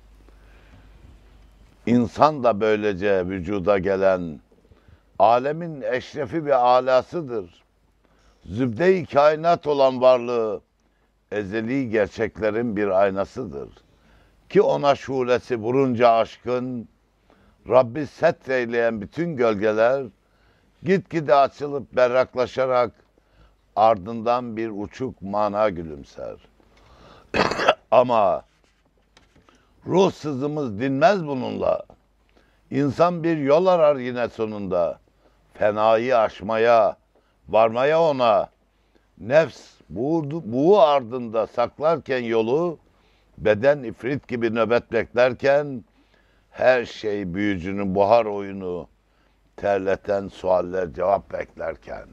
İnsan da böylece vücuda gelen alemin eşrefi ve alasıdır. Zübde-i kainat olan varlığı ezeli gerçeklerin bir aynasıdır. Ki ona şulesi vurunca aşkın, Rabbi setreyleyen bütün gölgeler gitgide açılıp berraklaşarak ardından bir uçuk mana gülümser. Ama Ruh sızımız dinmez bununla. İnsan bir yol arar yine sonunda. Fenayı aşmaya, varmaya ona. Nefs buğu ardında saklarken yolu, beden ifrit gibi nöbet beklerken, her şey büyücünün buhar oyunu, terleten sualler cevap beklerken.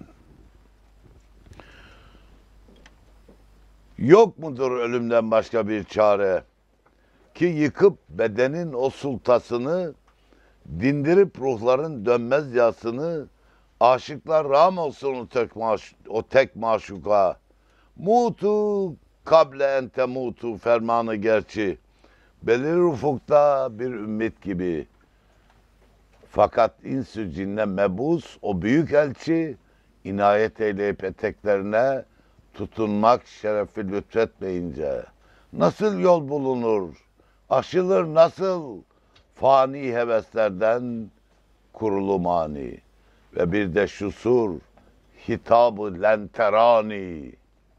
Yok mudur ölümden başka bir çare? Ki yıkıp bedenin o sultasını, dindirip ruhların dönmez yasını, aşıklar ram olsun o tek maşuka. Mutu kable ente mutu fermanı gerçi. Belir ufukta bir ümmet gibi. Fakat insü cinne mebus o büyük elçi, inayet eyleyip eteklerine tutunmak şerefi lütfetmeyince. Nasıl yol bulunur? Aşılır nasıl? Fani heveslerden kurulu mani. Ve bir de şu sur, hitabı lenterani.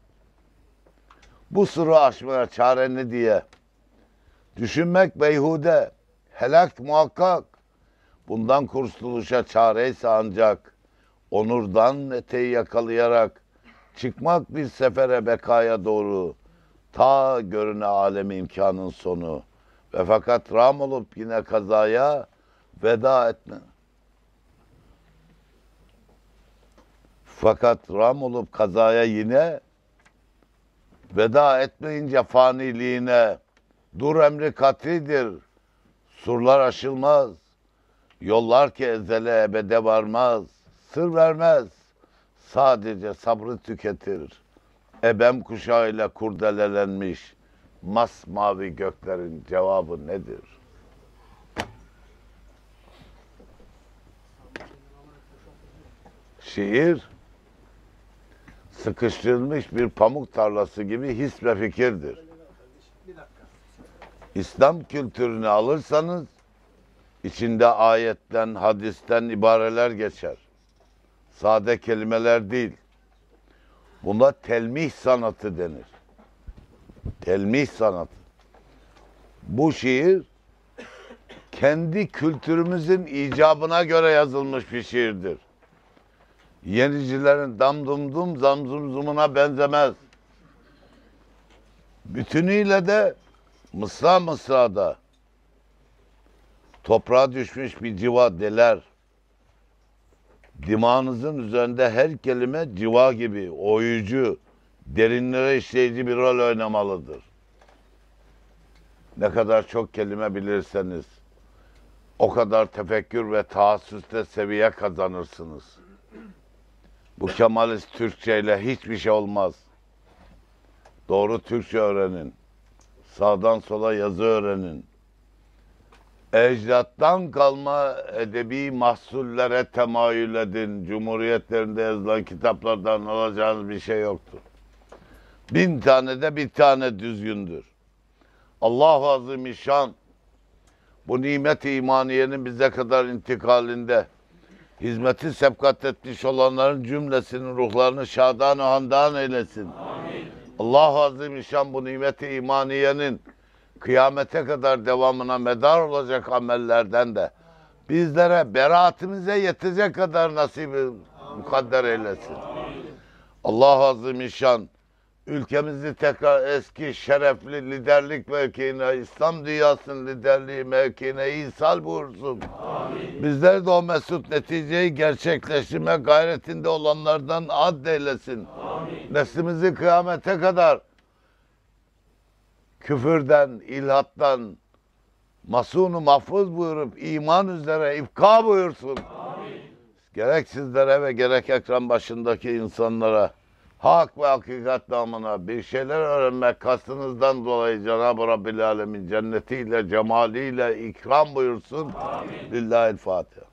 Bu suru aşmaya çare ne diye? Düşünmek beyhude, helak muhakkak. Bundan kurtuluşa çareyse ancak, onurdan eteği yakalayarak, çıkmak bir sefere bekaya doğru, ta görüne alem imkanın sonu. Ve fakat ram olup yine kazaya veda etme. Fakat ram olup kazaya yine veda etmeyince faniliğine, dur emri katridir, surlar aşılmaz, yollar ki ezele ebede varmaz, sır vermez, sadece sabrı tüketir. Ebem kuşağıyla kurdelelenmiş masmavi göklerin cevabı nedir? Şiir, sıkıştırılmış bir pamuk tarlası gibi his ve fikirdir. İslam kültürünü alırsanız, içinde ayetten, hadisten ibareler geçer. Sade kelimeler değil. Buna telmih sanatı denir. Telmih sanatı. Bu şiir, kendi kültürümüzün icabına göre yazılmış bir şiirdir. Yenicilerin damdumdum zamzumzumuna benzemez. Bütünüyle de mısra mısrada toprağa düşmüş bir civa deler. Dimağınızın üzerinde her kelime civa gibi oyucu, derinlere işleyici bir rol oynamalıdır. Ne kadar çok kelime bilirseniz o kadar tefekkür ve taassüste seviye kazanırsınız. Bu Kemalist Türkçe ile hiçbir şey olmaz. Doğru Türkçe öğrenin. Sağdan sola yazı öğrenin. Ecdattan kalma edebi mahsullere temayül edin. Cumhuriyetlerinde yazılan kitaplardan alacağınız bir şey yoktur. 1000 tane de bir tane düzgündür. Allah-u Azimüşşan bu nimet-i imaniyenin bize kadar intikalinde hizmeti sebkat etmiş olanların cümlesinin ruhlarını şadan-ı handan eylesin. Allah-u Azimüşşan bu nimet-i imaniyenin kıyamete kadar devamına medar olacak amellerden de bizlere beraatimize yetecek kadar nasibi mukadder eylesin. Allah-u Azimüşşan ülkemizi tekrar eski şerefli liderlik mevkiine, İslam dünyasının liderliği mevkiine ihsal buyursun. Bizleri de o mesut neticeyi gerçekleştirme gayretinde olanlardan addeylesin. Neslimizi kıyamete kadar küfürden, ilhattan masunu mahfuz buyurup iman üzere ifka buyursun. Gerek sizlere ve gerek ekran başındaki insanlara hak ve hakikat namına bir şeyler öğrenmek kastınızdan dolayı Cenab-ı Rabbil Alemin cennetiyle, cemaliyle ikram buyursun. Lillahil Fatiha.